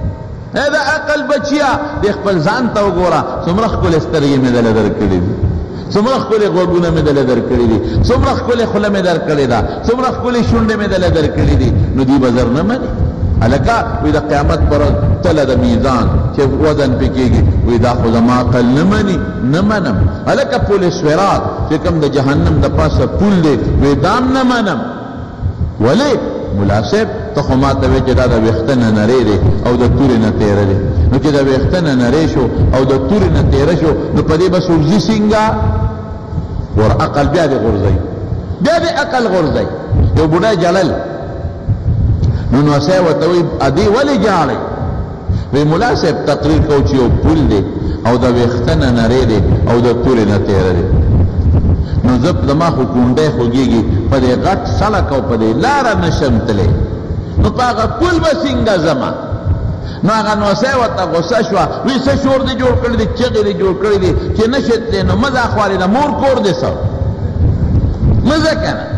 ای د عقل بچیا دې خپل ځان ته وګوره څومره ښکلې سترګې مې دله درکړې دي څومره ښکلې غوږونه مې دله درکړي دي، څومره ښکلې خوله مې درکړې ده، څومره ښکلې شونډې مې دله درکړي دي، نو دوی به زر نه مني. هلکه وایي د قیامت پر ورځ تله د میزان چې وزن پې کېږي، وایي دا خو زما عقل نه مني، نه منم. هلکه پل سورات چې کوم د جهنم د پاسه پول دی، وایي دام نه منم. ولې ملا صاحب ته خو ما ته وایې چې دا د ویښته نه نری دی او د تورې نه تیره دی، نو چې د ویښته نه نری شو او د تورې نه تیره شو نو په دې به څوک ځي څنګه؟ ور عقل بیا دې غورځوي، بیا دې عقل غورځوي. یو بوډا جړل نو نو صاحب ورته وایي ادې ولې جاړئ؟ وایي ملا صاحب تقریر کوو چې یو پل دی او د ویښته نه نری دی او د تورې نه تیره دی، نو زه زما خو کونډی خوږېږي، په دې غټ سړک او په دې لاره نشم تلی، نو په هغه پل به څنګه ځمه؟ نو هغه نوسی ورته غصه شوه، وایي څه شور دې جوړ کړی دی، چغې دې جوړ کړی دی چې نه شې تلی، نو مه ځه خوارې د مور کور دې څه مه ځه که نه.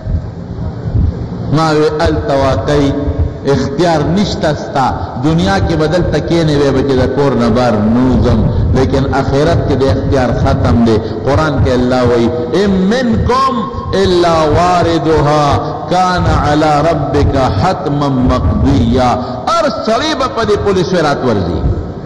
ما وی هلته واقعي اختیار نشته ستا، دنیا کې به دلته کښېنې وی به چې د کور نه بهر نوځم، لیکن آخرت کې د اختیار ختم دی. قرآن کې الله وایي ان منکم الا واردها کان علی ربک حتما مقضیا. هر سړی به په دې پل صراط ورځي.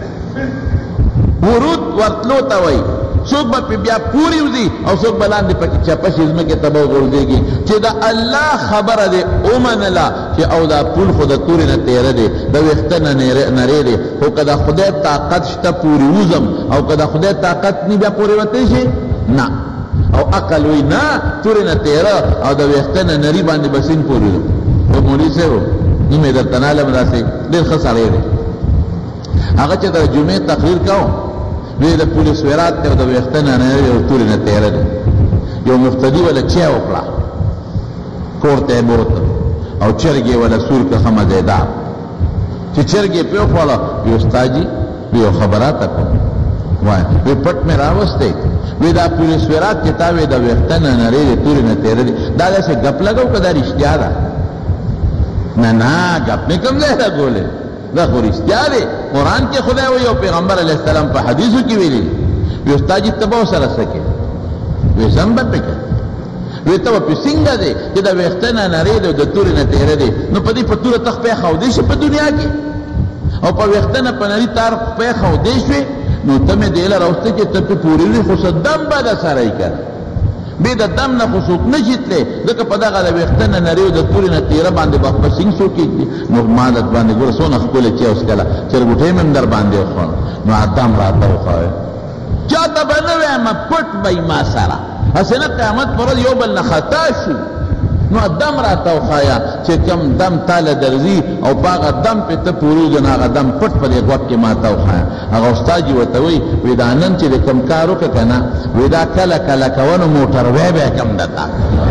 ورود ورتلو ته وایي، څوک به پې بیا پورې وځي او څوک به لاندې پکې چپه شي، ځمکې ته به وغورځېږي. چې د الله خبره دې ومنله چې او دا پل خو د تورې نه تیره دی، د ویښته نه نری دی، خو که د خدای طاقت شته پورې وځم، او که د خدای طاقت نه بیا پورې وتی شي نه. او عقل وایي نه تورې نه تیره او د ویښته نه نري باندې به څنګه پورې وځم. په مولوي صاحب نوم یې درته نالم، داسې ډېر ښه سړی دی، هغه چې د جمعې تقریر کوو وی د پل صراط ته د ویښته نه نری او تورې نه تیره دی. یو مفتدي وله چای وکړه، کور ته یې بوته او چرګې وله سور که ښه مزېدار، چې چرګې پې وخوړه وی استاد جي وی یو خبره ته کوم وایه، وی پټ مې راوستی، وی دا پل صراط چې تا وی د ویښته نه نری دی تورې نه تیره دی، دا داسې ګپ لګو که دا رښتیا ده؟ نه نه ګپ مې کوم ځای لګولې، دا خو رښتیا دی. قرآن کې خدای وایي او پیغمبر علیه السلام په حدیثو کې ویلي. وی استاد جي ته به ورسره څه کوې؟ وی زم به پې کوې. وی ته به پې څنګه دی چې د ویښته نه نری دی او د تورې نه تیره دی، نو په دې په توره ته خپې ښودی شي په دنیا کې، او په ویښته نه په نري تار خپې ښودی شوې، نو ته مې دې له راوستی چې ته پې پورې وړي، خو څه دم به در سره یې که بې د دم نه خو څوک نه شي تلی، ځکه په دغه د ویښته نه نري او د تورې نه تیره باندې به خپه سینګ څوک کېږدي. نو ما در باندې ګوره څونه ښکلې چې اوس کله چرګوټۍ مې هم در باندې وخوړ، نو ادم راته وښوی، چاته به نه وایم پټ به ما سره، هسې نه قیامت پر ورځ یو بل نه خطا شو، نو دم راته وښایه چې کوم دم تاله درځي او په هغه دم پې ته پورېږي، نو هغه دم پټ په دې غوږ کې ماته وښایه. هغه استاد جي ورته وایي وی دا نن چې د کوم کار وکړه که نه، وی دا کله کله کوه نو موټروی به یې کم درته،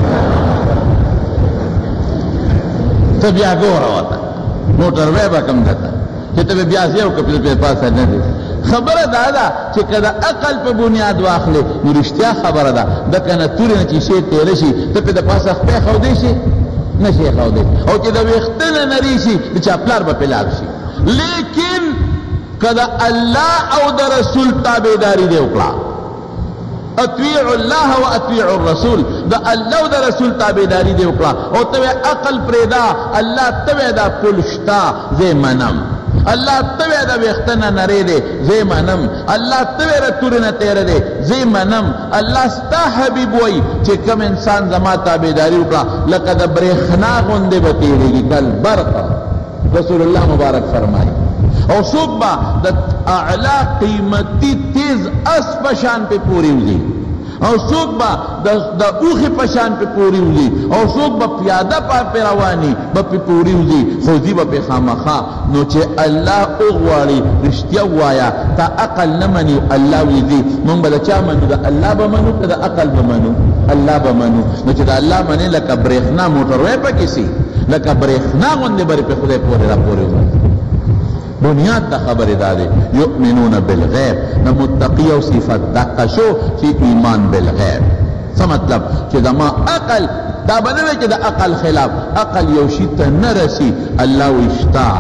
ته بیا ګوره ورته موټروی به کم درته چې ته به بیا ځې او که پې پاسه نه دی. خبره دا ده چې که د عقل په بنیاد واخلې نو رښتیا خبره ده، د که نه تورې نه چې شی تیره شي ته پې د پاسه خپې ښودی شي نه شي ښودی، او چې د ویښته نه نري شي د چا پلار به پې لاړ شي. لیکن که د الله او د رسول تابعداري دې وکړه، اطیعوا الله و اطیعوا الرسول، د الله او د رسول تابعداري دې وکړه، او ته عقل پرېږده، الله ته وایه دا پل شته زه منم، الله ته وایه د ویښته نه نری دی زه منم، الله ته وایه د تورې نه تیره دی زه منم. الله ستا حبیب وایي چې کوم انسان زما تابعداري وکړه لکه د برېښنا غوندې به تېرېږي، کالبرق، رسول الله مبارک فرمایي. او څوک به د اعلی قیمتي تیز اس په شان پې پورې وځي، او څوک به د اوښې په شان پې پورې وځي، او څوک به پیاده پې رواني به پې پورې وځي، خو ځي به پې خامخا. نو چې الله وغواړي رښتیا ووایه، تا عقل نه مني، الله وایي ځي، مونږ به د چا منو؟ د الله به منو که د عقل به منو؟ الله به منو. نو چې د الله منې لکه برېښنا موټروی پکې سي، لکه برېښنا غوندې به پې خدای پورې را پورې وځي. بنیاد دا خبر دا دی یؤمنون بالغیب، نہ متقی و صفت دقا شو چی ایمان بالغیب. څه مطلب چې زما عقل دا بنوي چې د عقل خلاف عقل یو شي ته نه رسي، الله وشتا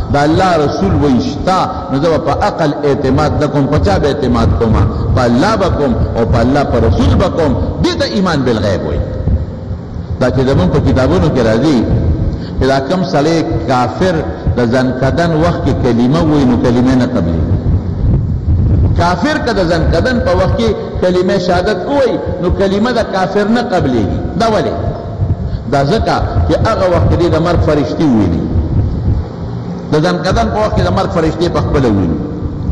دا اللہ رسول ویشتا نو دا پا عقل اعتماد نکم پچا با اعتماد کما پا اللہ بکم او پا اللہ پا رسول بکم دیتا ایمان بالغیب ہوئی دا چی زمان پا کتابونو کی رازی دا کم سلے کافر دا زنکدن وقت کی کلمہ ہوئی نو کلمہ نا قبلی کافر کا دا زنکدن پا وقت کی کلمہ شہادت ہوئی نو کلمہ دا کافر نا قبلی دا ولی دا زکا کہ اغا وقت دی دا مرگ فرشتی ہوئی دی دا زنکدن پا وقت دا مرگ فرشتی پا قبل ہوئی دی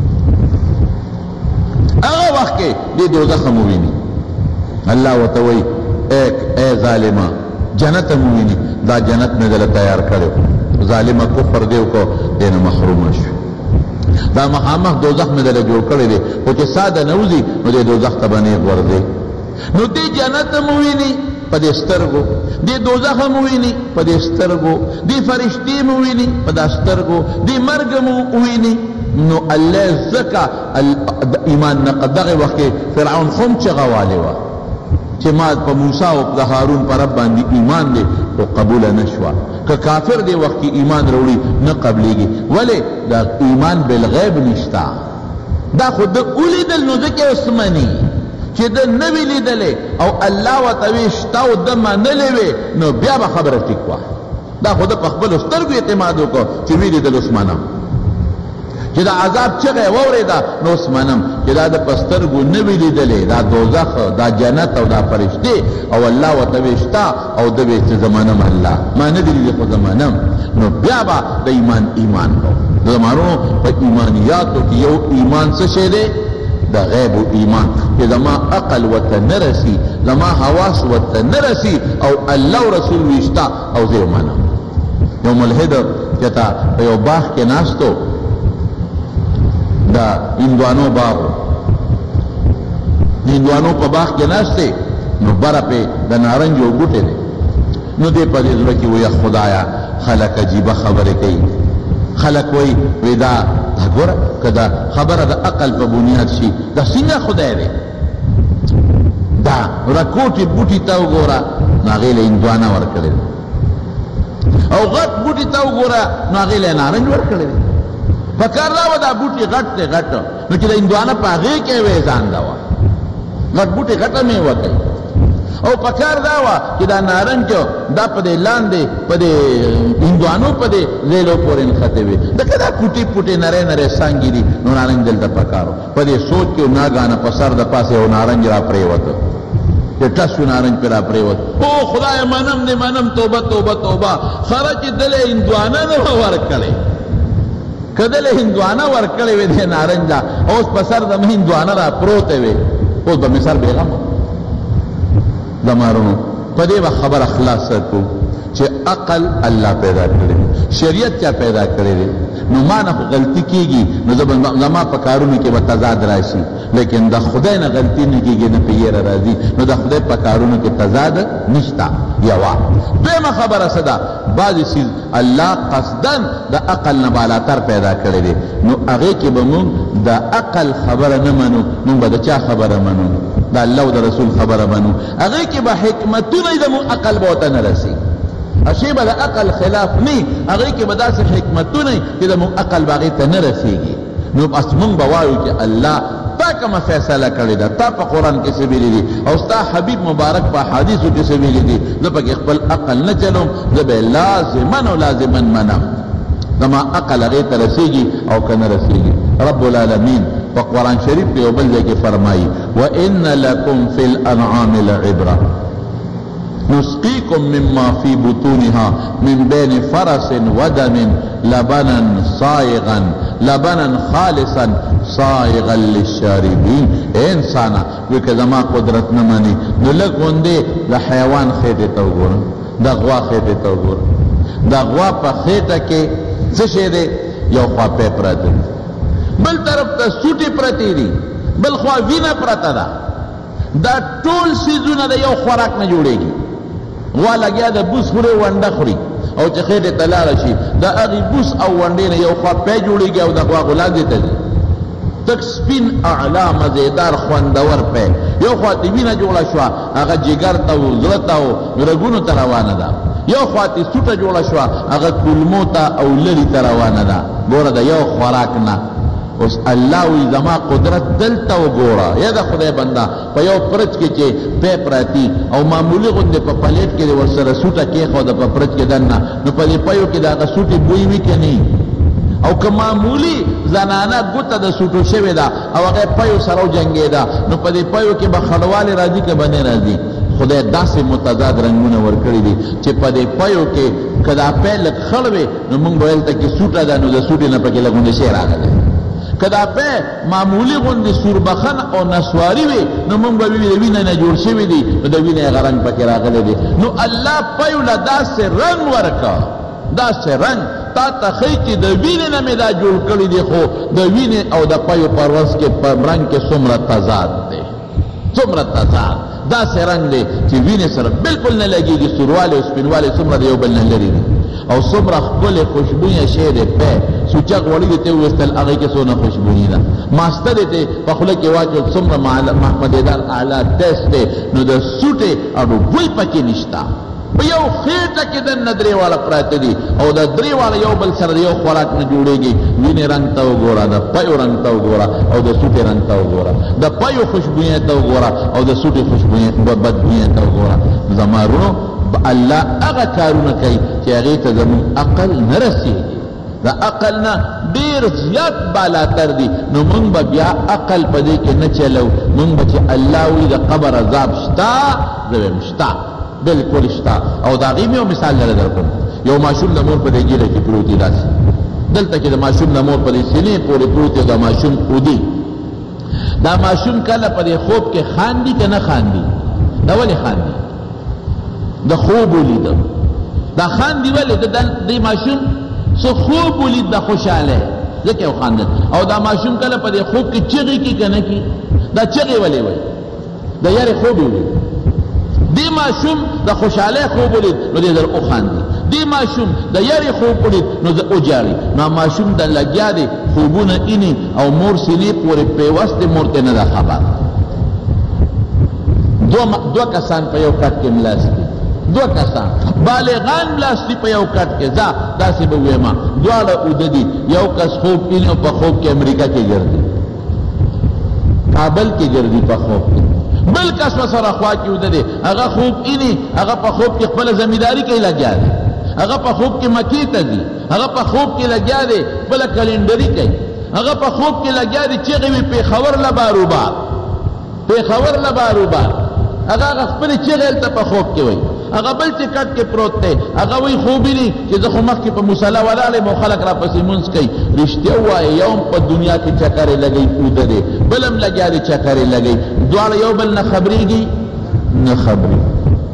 اغا وقت کے دی دو زخم ہوئی دی اللہ وتوئی ایک اے ظالمہ جنت ہوئی دی دا جنت میں دل تیار کرو ظالمہ کفر دیو کو دینا محروم شو دا مخامخ دوزخ میں دل جوڑ کرے دے وچے سادہ نوزی نو دے دوزخ تبانیق وردے نو دی جنت موینی پا دے سترگو دی دوزخ موینی پا دے سترگو دی فرشتی موینی پا دے سترگو دی مرگ موینی نو اللہ زکا ایمان نقدغ وقت فرعون خم چغوالے وا چه ما پا موسیٰ و پا حارون پا رب باندی ایمان دے تو قبول نشوا کہ کافر دے وقت کی ایمان روڑی نہ قبلی گی ولی دا ایمان بالغیب نشتا دا خود دا اولی دل نو دکے اسمانی چه دا نوی لی دلے او اللہ و تویشتا و دما نلوے نو بیا با خبر ٹکوا دا خود پا خبل استرگو اعتمادو کو چه ویلی دل اسمانم چه دا عذاب چگه ووری دا نو اسمانم چه دا دا پسترگو نوی لی دلے دا دوزخ دا جنت او دا فرشتے او اللہ و تویشتا او دا بیچ زمانم اللہ ما ندری دی خود زمانم نو بیا با دا ایمان ایمان کو دا زمانو پا ایمانیاتو کی یو ایمان سشے دے دا غیب و ایمان کہ زما عقل و تنرسی زما حواس و تنرسی او اللہ و رسول ویشتا او زیو منم یو ملحد چتا یو باغ کے ناستو دا اندوانو باغو اندوانو پا باغ کے ناستے نو برا پہ دا نارنجو گوٹے دے نو دے پا دے کی وی خدایا خلق عجیبہ خبر کئی خلق وی وی دا گورا کدا خبر دا عقل پا بنیاد شی دا سنگا خدای دے دا رکوٹی بوٹی تاو گورا ناغیل اندوانا ورکلے او غٹ بوٹی تاو گورا ناغیل نارنج ورکلے پکار داوا دا بوٹی غٹ تے غٹ نو چی دا اندوانا پا غی کے ویزان داوا غٹ بوٹی غٹا میں وکی او پکار داوا چی دا نارنجو دا پا دے لاندے پا دے اندوانو پا دے لیلو پورین خطے وے دا کدا پوٹی پوٹی نرے نرے سانگی دی نو نارنج دل دا پکارو پا دے سوچ کے ناگانا پسر دا پاسے او نارنج را پریوتو دے ٹسو نارنج پر را پریوتو او خدای منم دے منم توبہ توبہ توبہ خرچ دل اندوانا نو ورکلے کدل ہندوانا ورکلے وے دے نارنجا اوس پسر دا ہندوانا را پروتے وے اوس با مثال بیغم دمارونو پدے با خبر اخلاص سرکو چھے عقل اللہ پیدا کرے شریعت کیا پیدا کرے دے نو مانا غلطی کی گی نو زما پکارونی کے بتضاد راشی لیکن دا خدای نا غلطی نہیں کی گی نا پیر راضی نو دا خدای پکارونی کے تضاد نشتا یوا دویما خبر صدا بعضی چیز اللہ قصدن دا عقل نبالاتر پیدا کرے دے نو اغی کے بمون دا عقل خبر نمانو نو با دا چا خبر منو دا اللہ و دا رسول خبر منو اغی کے با حکمتو نہیں دا مو عقل بوتا نرسی اشیبا دا عقل خلاف نہیں اغی کے بدا سے حکمتو نہیں کہ دا مو عقل باغی تا نرسی گی نو اسمون بوایو کہ اللہ تا کما فیصلہ کردی دا تا پا قرآن کسی بیلی دی او ستا حبیب مبارک پا حدیثو کسی بیلی دی زبا کہ اقبل عقل نچلو زبا لازمن و لازمن منم زما عقل اغیت رسیگی او کن رسیگی رب العالمین پا قرآن شریف کے اوبل کے فرمائی وَإِنَّ لَكُمْ فِي الْأَنْعَامِ لَعِبْرَةً نسقيكم مما في بطونها من بين فرس ودم لبنا صائغا لبنا خالصا صائغا للشاربين اے انسانا ویکا زما قدرت نمانی نلک وندے دا حیوان خیٹے تو گورا دا غوا خیٹے تو گورا دا غوا پا خیٹا کے سشے دے یو خوا پے پراتے بل طرف تا سوٹی پراتی دی بل خوا وینا پراتا دا دا ټول سیزونه دا یو خوراک نه جوړیږي غوا لګیا د بوس خوري ونډه خوري او چې خېټې ته لاړه شي دا هغې بوس او ونډې نه یو خوا پی جوړیږي او د غوا غولاندې ته ځي تک سپین اعلا مزیدار خوندور پی یو خوا ته وینه جوړه شوه هغه جګر ته و زړه ته و رګونو ته روانه ده یو خواتی سوټه جوړه شوه هغه کلمو ته او لرې ته روانه ده ګوره د یو خوراک نه اوس الله وی زما قدرت دلته وګوره یا د خدای بنده په یو پرچ کې چې پی پراتی او معمولي غوندې په پلیټ کې ورسره سوټه کېښوده په پرچ کې دننه نو په دې پیو کې د هغه سوټې بوی وي که نه او که معمولی زنانه ګوته د سوټو شوې ده او هغه پیو سره وجنګېده نو په دې پیو کې به خړوالی راځي که به نه راځي خدای داسې متضاد رنګونه ورکړي دي چې په دې پیو کې که دا پی لږ خړ وي نو موږ به ویل ته کې سوټه ده نو د سوټې نه پکې لږ غوندې شی راغلی که دا پی معمولی غوندې سوربخن او نسواري وي نو موږ به وي د وینه نه جوړ شوي دي نو د وینې هغه رنګ پکې راغلی دی نو الله پیو له داسې رنګ ورکړه داسې رنګ تا ته ښیي چې د وینې نه مې دا جوړ کړي دي خو د وینې او د پیو په ورځ کې په رنګ کې څومره تضاد دی څومره تضاد داسې رنګ دی چې وینې سره بالکل نه لګېږي سوروالی او سپینوالی څومره د یو بل نه لرې دي او څومره ښکلې خوشبویه شی دی پی سوچک وړي دې ته وویستل هغې کې څونه خوشبویي ده ماسته دې ته په خوله کې واچول څومره محمدیدار اعلی ټیسټ دی نو د سوټې اډو بوی پکې نشته په یو خېټه کې دننه درې واړه پراته دي او د درې واړه یو بل سره د یو خوراک نه جوړېږي وینې رنګ ته وګوره د پیو رنګ ته وګوره او د سوټې رنګ ته وګوره د پیو خوشبویۍ ته وګوره او د سوټې خوشبویۍ بدبویۍ ته وګوره زما وروڼو الله هغه کارونه کوي چې هغې ته زموږ عقل نه رسېږي د عقل نه ډېر زیات بالاتر دي نو موږ به بیا عقل په دې کې نه چلو موږ به چې الله وي د قبر عذاب شته زه وایم شته بالکل شته او د هغې مې یو مثال لره درکړم یو ماشوم د مور په دې ګیډه کې پروت دی داسې دلته کې د ماشوم د مور په دې سینې پورې پروت دی د ماشوم اودي دا ماشوم کله په دې خوب کې خاندي که نه خاندي دا ولې خاندي د خوب ولیده دا خاندي ولې د دې ماشوم څه خوب ولید د خوشحالی ځکه یې وخاندل او دا ماشوم کله په دې خوب کې چغې کي که نه کي دا چغې ولې وایي د یارې خوب یې ولید دی ماشوم د خوشحالی خوب ولید نو دی در وخاندي دی ماشوم د یارې خوب ولید نو د وجاړي نو ماشوم د لګیا دی خوبونه اینې او مور سینې پورې پیوست مور ته نه ده خبر دوه کسان په یو کټ کې ملاست دي دو کسان بالغان ملاستی په یو کټ کې ځه داسې به ویما دواړه اوده دي یو کس خوب اینې او په خوب کې امریکا کې ګرځي کابل کې ګرځي په خوب کې بل کس سره خوا کې اوده دی هغه خوب اینې هغه په خوب کې خپله زمینداري کوي لګیا دی هغه په خوب کې مکې ته ځي هغه په خوب کې لګیا دی خپله کلنډري کوي هغه په خوب کې لګیا دی چغې وي پېښور له باروبار پېښور له باروبار هغه هغه خپلې چغې هلته په خوب کې وایي هغه بل چې کټ کې پروت دی هغه وایي خوب ویني چې زه خو مخکې په مصله ولاړ یم او خلک راپسې مونځ کوي رښتیا ووایه یو هم په دنیا کې چکرې لګوي اوده دی بل هم لګیا دی چکرې لګوي دواړه یو بل نه خبرېږي نه خبرېږي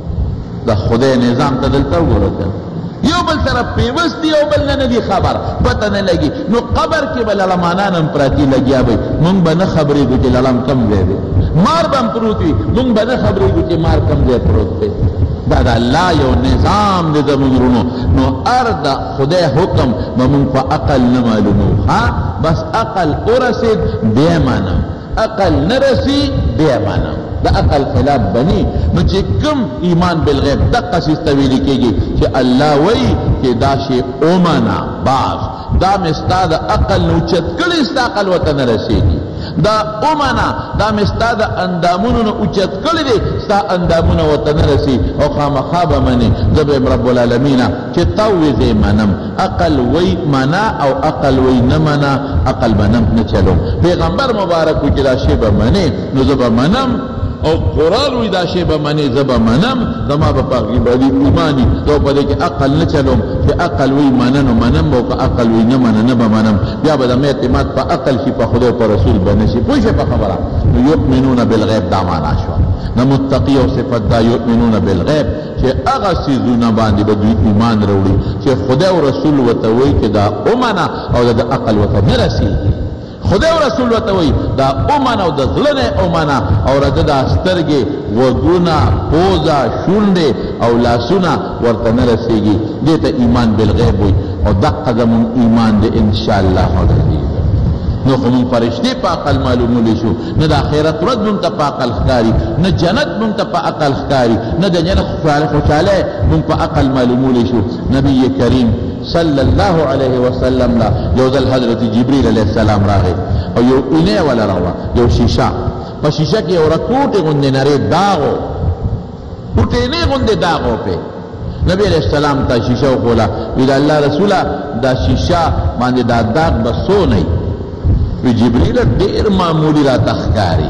د خدای نظام ته دلته وګوره یو بل سره پیوست دی یو بل نه نه دي خبر پته نه لګي نو قبر کې به لړمانان هم پراتی لګیا وي مونږ به نه خبرېږو چې لړم کم ځای دی مار به هم پروت وي مونږ به نه خبرېږو چې مار کم ځای پروت دی دا د الله یو نظام دی زموږ وروڼو نو هر د خدای حکم به مونږ په عقل نه معلومو ها بس عقل ورسېد بیا منم عقل نه رسي بیا منم د عقل خلاف بني نو چې کوم ایمان بالغیب دقه سیز ته ویلې کېږي چې الله وایي چې دا شی ومنه باز دا مې ستا د عقل نه اوچت کړی ستا عقل ورته نه رسېږي دا ومنه دا مې ستا د اندامونو نه اوچت کړی دی ستا اندامونه ورته نه رسي او خامخا به منې زه به یم رب العالمینه چې تا ووایې زه یې منم عقل وایي منه او عقل وایي نه منه عقل به نه چلوم پیغمبر مبارک وایي چې دا شی به منې نو زه به منم او قرآن وی دا شی به منی زبا منم زما به پاکی باندې ایمانی تو په دې کې عقل نه چلوم چې عقل وی مننو منم او که عقل وی نه مننه به منم بیا به د اعتماد په عقل شي په خدای په رسول باندې شي پوه شئ په خبره نو یؤمنون بالغیب دا معنا شو نه متقی او صفت دا یؤمنون بالغیب چې هغه څیزونه باندې به دوی ایمان راوړي چې خدای او رسول ورته وایي چې دا ومنه او د عقل ورته نه رسېږي خدای او رسول ورته وایي دا ومنه او د زړه نه ومنه او رده دا سترګې غوږونه پوزه شونډې او لاسونه ورته نه رسېږي دې ته ایمان بالغیب وایي او دقه زمونږ ایمان دی انشاءالله نو خو مونږ فرشتې په عقل معلومولی شو، نه د آخرت ورځ مونږ ته په عقل ښکاري، نه جنت مونږ ته په عقل ښکاري، نه د جنت خوشحالی مونږ په عقل معلومولی شو. نبی کریم صلی الله علیه وسلم لا یو ځل حضرت جبریل علیه السلام راغی او یو اونۍ وله راوه، یو شیشه، په شیشه کې یو رکوټې غوندې نرۍ داغ و، کوټینۍ غوندې داغ و پې. نبی علیہ السلام تا شیشه وخوله، وی د الله رسوله دا شیشه باندې دا داغ به څو نه وی جبریل ډېر معمولي راته ښکاري.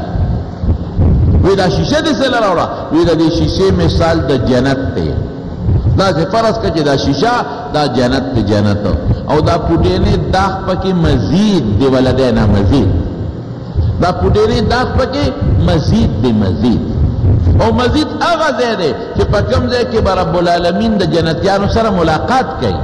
وی دا شیشه دې څه له راوړه؟ وی د دې شیشې مثال د جنت دی. داسې فرض کړه چې دا شیشه دا جنت دی، جنت او دا پوټینۍ داغ پکې مزید دی، ولدی نه مزید دا پوټینۍ داغ پکې مزید دی، مزید او مزید هغه ځای دی چې په کوم ځای کې به رب العالمین د جنتیانو سره ملاقات کوي.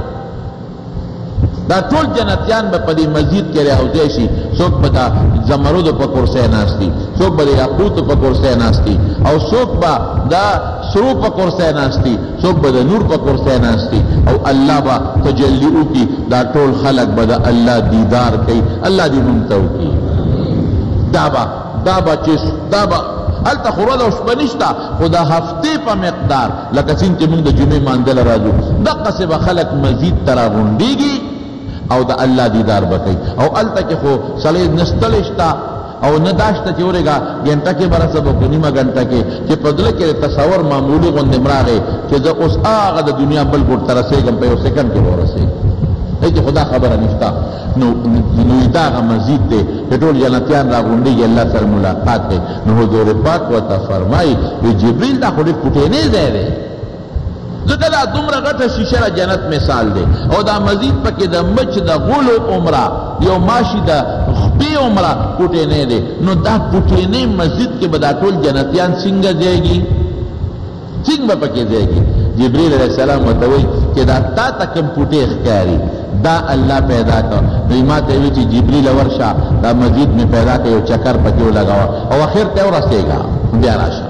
دا ټول جنتیان به په دې مزید کې راوځي شي، څوک به د زمرودو په کرسۍ ناست دي، څوک به د یاقوتو په کرسۍ ناست دي، او څوک به د سرو په کرسۍ ناست دي، څوک به د نور په کرسۍ ناست دي، او الله به تجلی وکړي. دا ټول خلق به د الله دیدار کوي. الله دې موږ ته وکړي. دا به دا به چې دا به هلته خو ورځ او شپه نشته، خو د هفتې په مقدار لکه څنګه چې موږ د جمعې مانځله راځو، دقسې به خلک مزید ته راغونډېږي او د الله دیدار به کوي. او هلته کې خو سړی نه ستړی شته او نه دا شته چې ورېږه ګنټه کې به رسه به نیمه ګنټه کې چې په زړه کې تصور معمولي غوندې مراغې چې زه اوس هغه د دنیا بل ګوټ ته رسېږم، په یو سیکنډ کې به ورسېږم. چې خدا خبره نشته. نو نو دا هغه مزید دی چې ټول جنتیان راغونډېږي، الله سره ملاقات کوي. نو حضور پاک ورته فرمایي وی جبریل دا خو ډېر کوټینۍ ځای دی، ځکه دا دومره غټه شیشه د جنت مثال دی، او دا مزید پکې د مچ د غولو عمره، یو ماشي د خپې عمره کوټینۍ دی. نو دا کوټینۍ مزید کې به دا ټول جنتیان څنګه ځایږي، څنګه به پکې ځایږي؟ جبریل علیہ السلام ورته وایي چې دا تا ته کوم کوټې ښکاري دا الله پیدا کړ. نو ما ته وایي چې جبریل ورشه دا مزید مې پیدا کړ، یو چکر پکې ولګوه او اخر ته ورسېږه بیا راشه.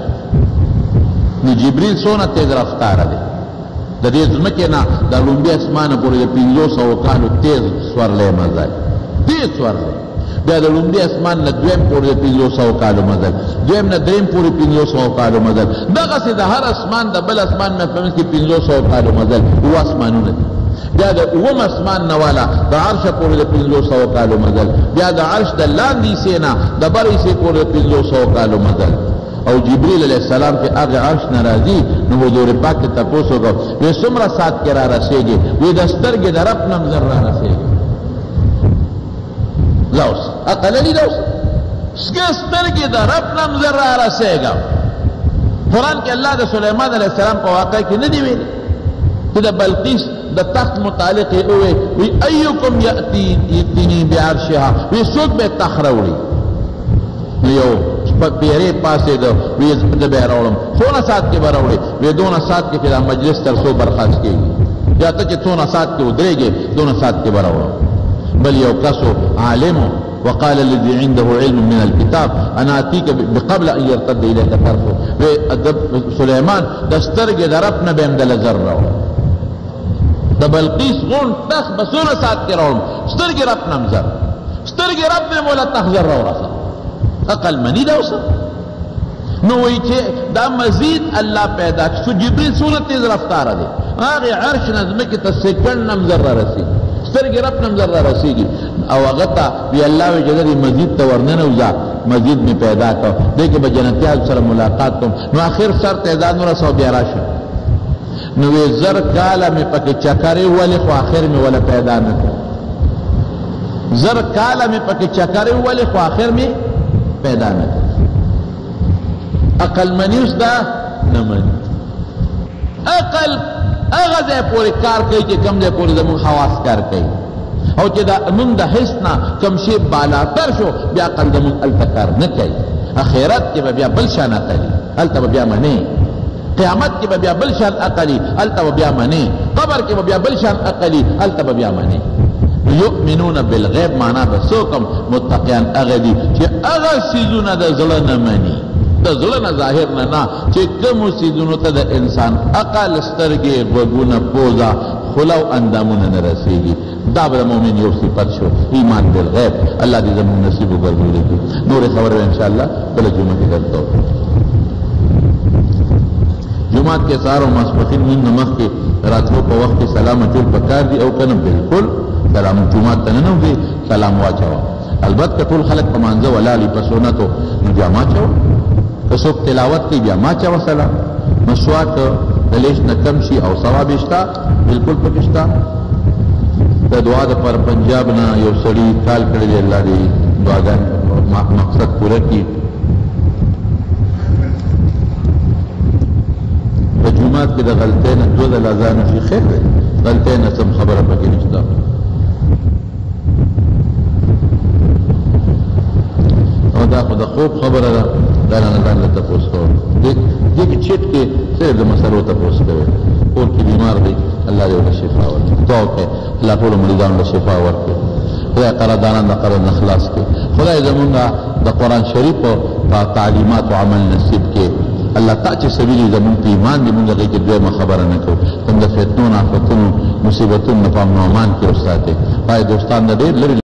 نو جبریل څونه تیز رفتاره دی، د دې ځمکې نه د لومبي اسمانه پورې د پنځو سوو کالو تیز سورلی مزل، تیز سورلی. بیا د لومبي اسمان نه دویم پورې د پنځو سوو کالو مزل، دویم نه دریم پورې پنځو سوو کالو مزل، دغسې د هر اسمان د بل اسمان نه په منځ کې پنځو سوو کالو مزل، اووه اسمانونه دي. بیا د اووم اسمان نه والا د عرشه پورې د پنځو سوو کالو مزل، بیا د عرش د لاندې حصې نه د بر حصې پورې د پنځو سوو کالو مزل. او جبریل علیہ السلام چې هغه عرش نه راځي، نو حضور پاک ته تپوس وکړو وی څومره ساعت کې را رسېږي؟ وی د سترګې د رب نه هم زر را رسېږي. زه اوس عقل لري دا اوس سکه سترګې د رب نه هم زر را رسېږم. قرآن کې الله د سلیمان علیہ السلام په واقع کې نه دی ویلي چې د بلقیس د تخت متعلق یې ووی وی ایکم یأتینی بعرشها، وی څوک به تخت راوړي؟ نو یو پیرې پاسې ده، وی زه به یې راوړم. څونه ساعت کې به راوړې؟ وی دونه ساعت کې چې دا مجلس تر څو برخاست کېږي، یا ته چې څونه ساعت کې ودرېږې دونه ساعت کې به راوړم. بل یو کسو عالمو وقال الذي عنده علم من الكتاب انا اتيك بقبل ان يرتد اليك طرفه. سليمان د سترګې د رب نه به هم دله زر راوړم، د بلقیس غون تخت به څونه ساعت کې راوړم، سترګې رب نه هم زر، سترګې رب نه موله تخت زر راورسه. عقل منی دا اوسه. نو وی چې دا مزید الله پیدا کړ. سو جبریل څونه تیز رفتاره دی، هغې عرش نه ځمکې ته سیکنډ نه هم زر را رسېږي، سترګې رب نه هم زر را رسېږي. او هغه ته وی الله وی چې دې مزید ته ورننوځه، مزید مې پیدا کړ، دې کې به جنتیان سره ملاقات کوم. نو آخر سر ته ځان ورسوه بیا راشه. نو وی زر کاله مې پکې چکرې ولې، خو آخر مې وله پیدا نه کړ. زر کاله مې پکې چکرې ولې، خو آخر مې پیدا نه کړ. عقل منی اوس دا نه مني. عقل هغه ځای پورې کار کوي چې کوم ځای پورې زموږ حواس کار کوي، او چې دا موږ د حس نه کوم شی بالاتر شو بیا عقل زموږ هلته کار نه کوي. آخرت کې به بیا بل شان عقلي، هلته به بیا منې. قیامت کې به بیا بل شان عقلي، هلته به بیا منې. قبر کې به بیا بل شان عقلي، هلته به بیا منې. یؤمنون بالغیب معنا به څوکم متقیان هغه دي چې هغه څیزونه د زړه نه مني، د زړه نه ظاهر نه نه، چې کومو څیزونو ته د انسان عقل، سترګې، غوږونه، پوزه، خلا او اندامونه نه رسیږي. دا به د مؤمن یو صفت شو، ایمان بالغیب. الله دې زموږ نصیب وګرځولي. نورې خبرې انشاءالله بله جمعه کې درته وکړو. جمعات کې سهار او ماسپښین مونږ نه مخکې راتلو په وخت کې سلام اچول پکار دي او که نه بلکل سلام جمعات ته ننوځې سلام واچوه. البته که ټول خلک په مانځه ولاړي په سنتو نو بیا ما اچوه، که څوک تلاوت کوي بیا ما اچوه سلام. مسواک د لیش نه کم شي او ثواب یې شته، بلکل پکې شته. د دعا دپاره پنجاب نه یو سړي کال کړی دی، الله دې دعاګانې مقصد پوره کړي. په جومات کې د غلطۍ نه دوه ځله اذان وشي خیر دی، غلطۍ نه سم خبره پکې نشته. او دا خو د خوب خبره ده، دا نه ځان له تپوس کوم. دې کې چټ کې صرف د مسلو تپوس کوي. کور کې بیمار دی، الله دې ورته شفا ورکړي. دعا وکړئ الله ټولو مریضانو ته شفا ورکړي. خدای قراردانان د قرض نه خلاص کړي. خدای زمونږ د قرآن شریف په تعلیمات او عمل نصیب کړي. الله تا چې سویلي زمونږ په ایمان دې مونږ هغې کې دویمه خبره نه کوو. کوم د فتنو نه آفتونو مصیبتونو نه په امن و امان کې وساتې. پای دوستان د ډېر لرې